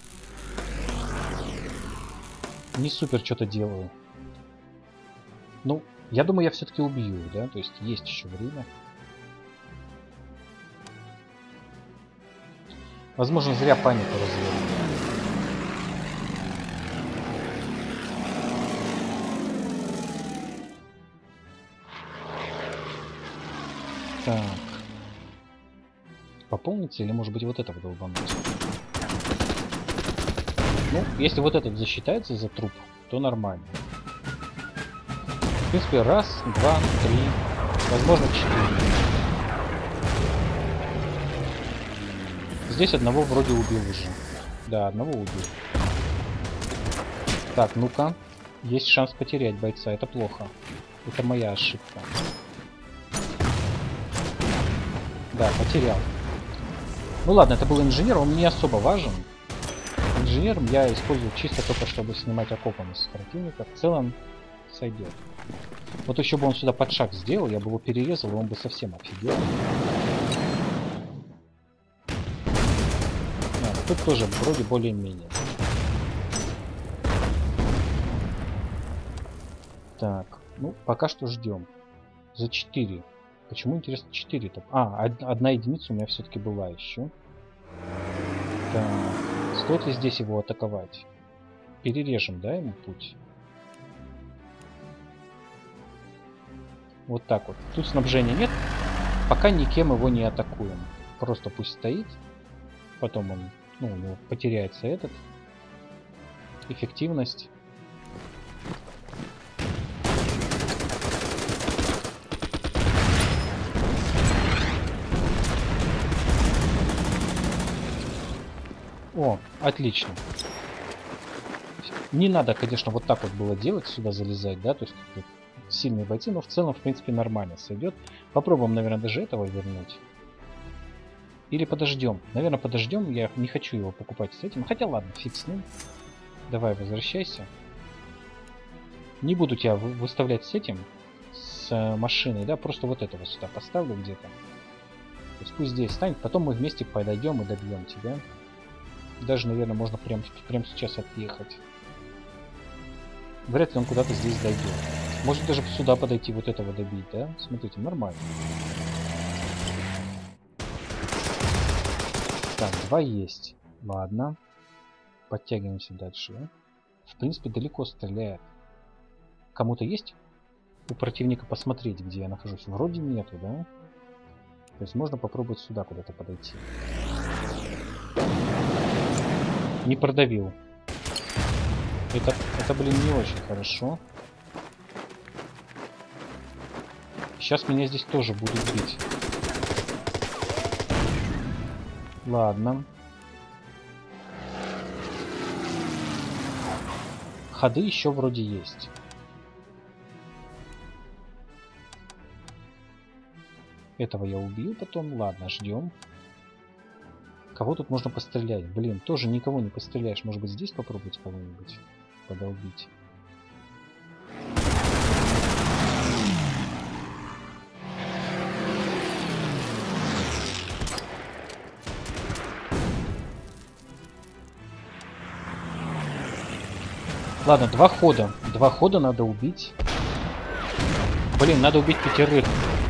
Не супер что-то делаю. Ну, я думаю, я все-таки убью, да? То есть есть еще время. Возможно, зря панику разверну. Так. Пополнится или может быть вот это долбануть? Ну, если вот этот засчитается за труп, то нормально. В принципе, раз, два, три, возможно, четыре. Здесь одного вроде убил уже. Да, одного убил. Так, ну-ка. Есть шанс потерять бойца, это плохо. Это моя ошибка. Да, потерял. Ну ладно, это был инженер, он не особо важен. Инженером я использую чисто только, чтобы снимать окопанность противника. В целом сойдет. Вот еще бы он сюда под шаг сделал, я бы его перерезал, и он бы совсем офигел. А, тут тоже вроде более-менее. Так, ну пока что ждем. За четыре. Почему, интересно, четыре-то? А, одна единица у меня все-таки была еще. Так, стоит ли здесь его атаковать? Перережем, да, ему путь? Вот так вот. Тут снабжения нет. Пока никем его не атакуем. Просто пусть стоит. Потом он, ну, у него потеряется этот. Эффективность. О, отлично. Не надо, конечно, вот так вот было делать, сюда залезать, да, то есть сильные бойцы, но в целом, в принципе, нормально сойдет. Попробуем, наверное, даже этого вернуть. Или подождем. Наверное, подождем. Я не хочу его покупать с этим. Хотя ладно, фиг с ним. Давай, возвращайся. Не буду тебя выставлять с этим, с машиной, да, просто вот этого сюда поставлю где-то. То есть пусть здесь станет, потом мы вместе подойдем и добьем тебя. Даже, наверное, можно прямо прям сейчас отъехать. Вряд ли он куда-то здесь дойдет. Может даже сюда подойти, вот этого добить, да? Смотрите, нормально. Так, два есть. Ладно. Подтягиваемся дальше. В принципе, далеко стреляет. Кому-то есть у противника посмотреть, где я нахожусь? Вроде нету, да? То есть можно попробовать сюда куда-то подойти. Не продавил. Это, это, блин, не очень хорошо. Сейчас меня здесь тоже будут бить. Ладно. Ходы еще вроде есть. Этого я убил потом. Ладно, ждем. Кого тут можно пострелять? Блин, тоже никого не постреляешь. Может быть, здесь попробовать кого-нибудь подолбить? Ладно, два хода. Два хода надо убить. Блин, надо убить пятерых.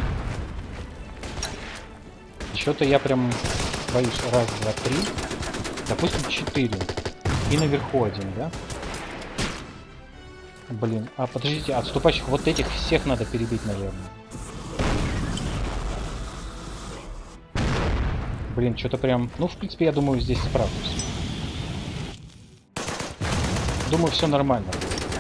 Что-то я прям боюсь. Раз, два, три. Допустим, четыре. И наверху один, да? Блин, а подождите, отступающих вот этих всех надо перебить, наверное. Блин, что-то прям... Ну, в принципе, я думаю, здесь справлюсь. Думаю, все нормально.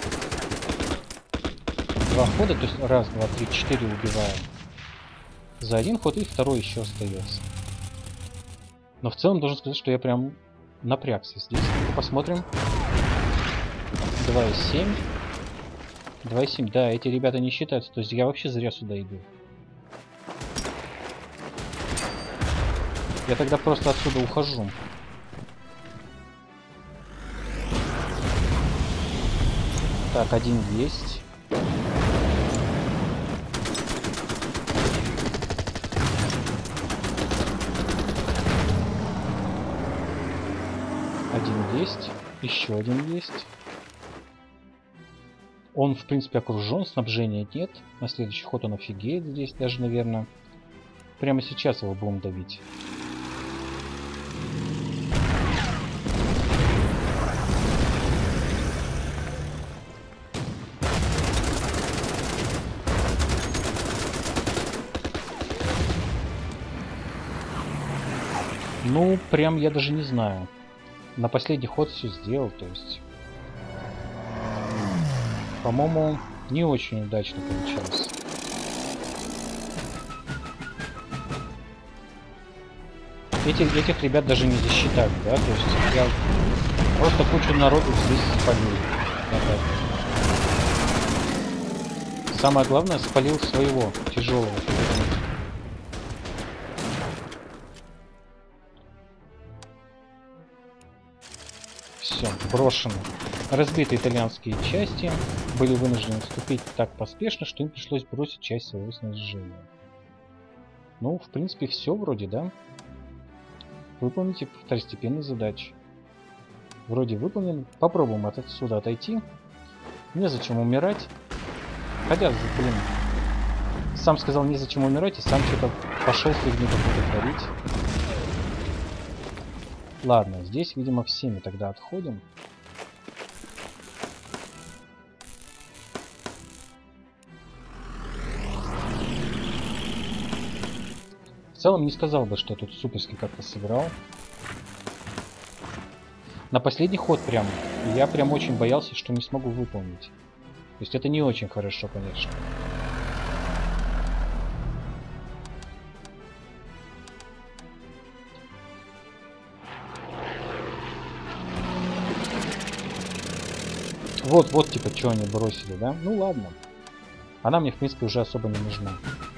Два хода, то есть раз, два, три, четыре убиваем. За один ход и второй еще остается. Но в целом должен сказать, что я прям напрягся здесь. Посмотрим. два и семь. два и семь. Да, эти ребята не считаются. То есть я вообще зря сюда иду. Я тогда просто отсюда ухожу. Так, один есть. Один есть. Еще один есть. Он, в принципе, окружен, снабжения нет. На следующий ход он офигеет здесь даже, наверное. Прямо сейчас его будем давить. Ну, прям я даже не знаю. На последний ход все сделал, то есть... По-моему, не очень удачно получилось. Эти, этих ребят даже не засчитали, да? То есть я просто кучу народу здесь спалил. Самое главное, спалил своего тяжелого. Все, брошено. Разбиты итальянские части были вынуждены вступить так поспешно, что им пришлось бросить часть своего снаряжения. Ну, в принципе, все вроде, да? Выполните второстепенные задачи. Вроде выполнен. Попробуем отсюда отойти. Незачем умирать. Хотя, блин, сам сказал незачем умирать, и сам что-то пошел фигню какую-то творить. Ладно, здесь, видимо, всеми тогда отходим. В целом не сказал бы, что я тут суперски как-то сыграл. На последний ход прям. Я прям очень боялся, что не смогу выполнить. То есть это не очень хорошо, конечно. Вот, вот типа, что они бросили, да? Ну ладно. Она мне, в принципе, уже особо не нужна.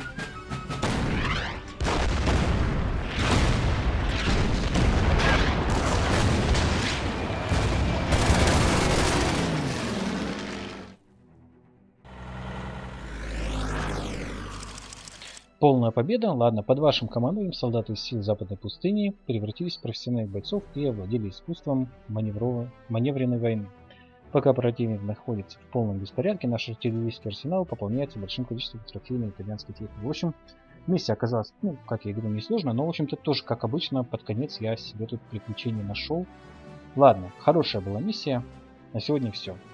Полная победа. Ладно, под вашим командованием солдаты из сил Западной пустыни превратились в профессиональных бойцов и овладели искусством маневренной войны. Пока противник находится в полном беспорядке, наш артиллерийский арсенал пополняется большим количеством трофейной итальянской техники. В общем, миссия оказалась, ну, как я говорю, несложная, но, в общем-то, тоже, как обычно, под конец я себе тут приключения нашел. Ладно, хорошая была миссия. На сегодня все.